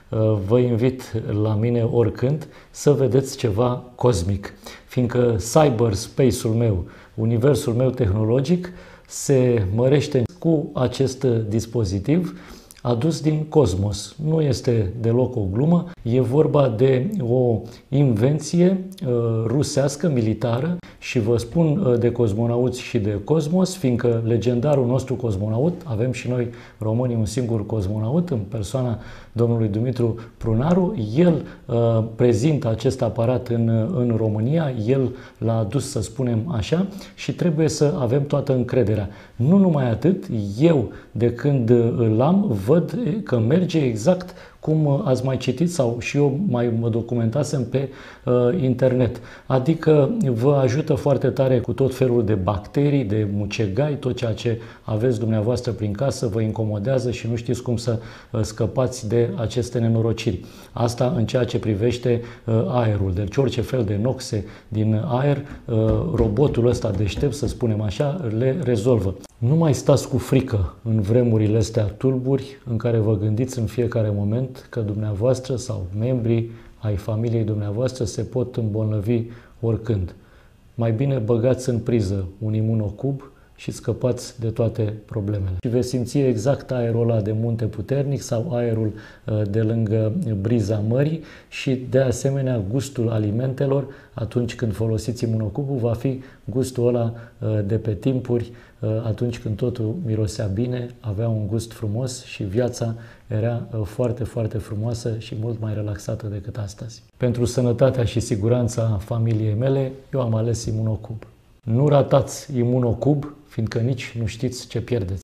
Vă invit la mine oricând să vedeți ceva cosmic, fiindcă cyberspace-ul meu, universul meu tehnologic, se mărește cu acest dispozitiv adus din cosmos. Nu este deloc o glumă, e vorba de o invenție rusească, militară, și vă spun de cosmonauți și de cosmos, fiindcă legendarul nostru cosmonaut, avem și noi românii un singur cosmonaut în persoana domnului Dumitru Prunaru, el prezintă acest aparat în România, el l-a adus, să spunem așa, și trebuie să avem toată încrederea. Nu numai atât, eu de când îl am, văd că merge exact cum ați mai citit sau și eu mai mă documentasem pe internet. Adică vă ajută foarte tare cu tot felul de bacterii, de mucegai, tot ceea ce aveți dumneavoastră prin casă vă incomodează și nu știți cum să scăpați de aceste nenorociri. Asta în ceea ce privește aerul. Deci orice fel de noxe din aer, robotul ăsta deștept, să spunem așa, le rezolvă. Nu mai stați cu frică în vremurile astea tulburi în care vă gândiți în fiecare moment că dumneavoastră sau membrii ai familiei dumneavoastră se pot îmbolnăvi oricând. Mai bine băgați în priză un imunocub și scăpați de toate problemele. Și veți simți exact aerul ăla de munte puternic sau aerul de lângă briza mării și de asemenea gustul alimentelor atunci când folosiți imunocubul va fi gustul ăla de pe timpuri, atunci când totul mirosea bine, avea un gust frumos și viața era foarte, foarte frumoasă și mult mai relaxată decât astăzi. Pentru sănătatea și siguranța familiei mele, eu am ales imunocub. Nu ratați imunocub, fiindcă nici nu știți ce pierdeți.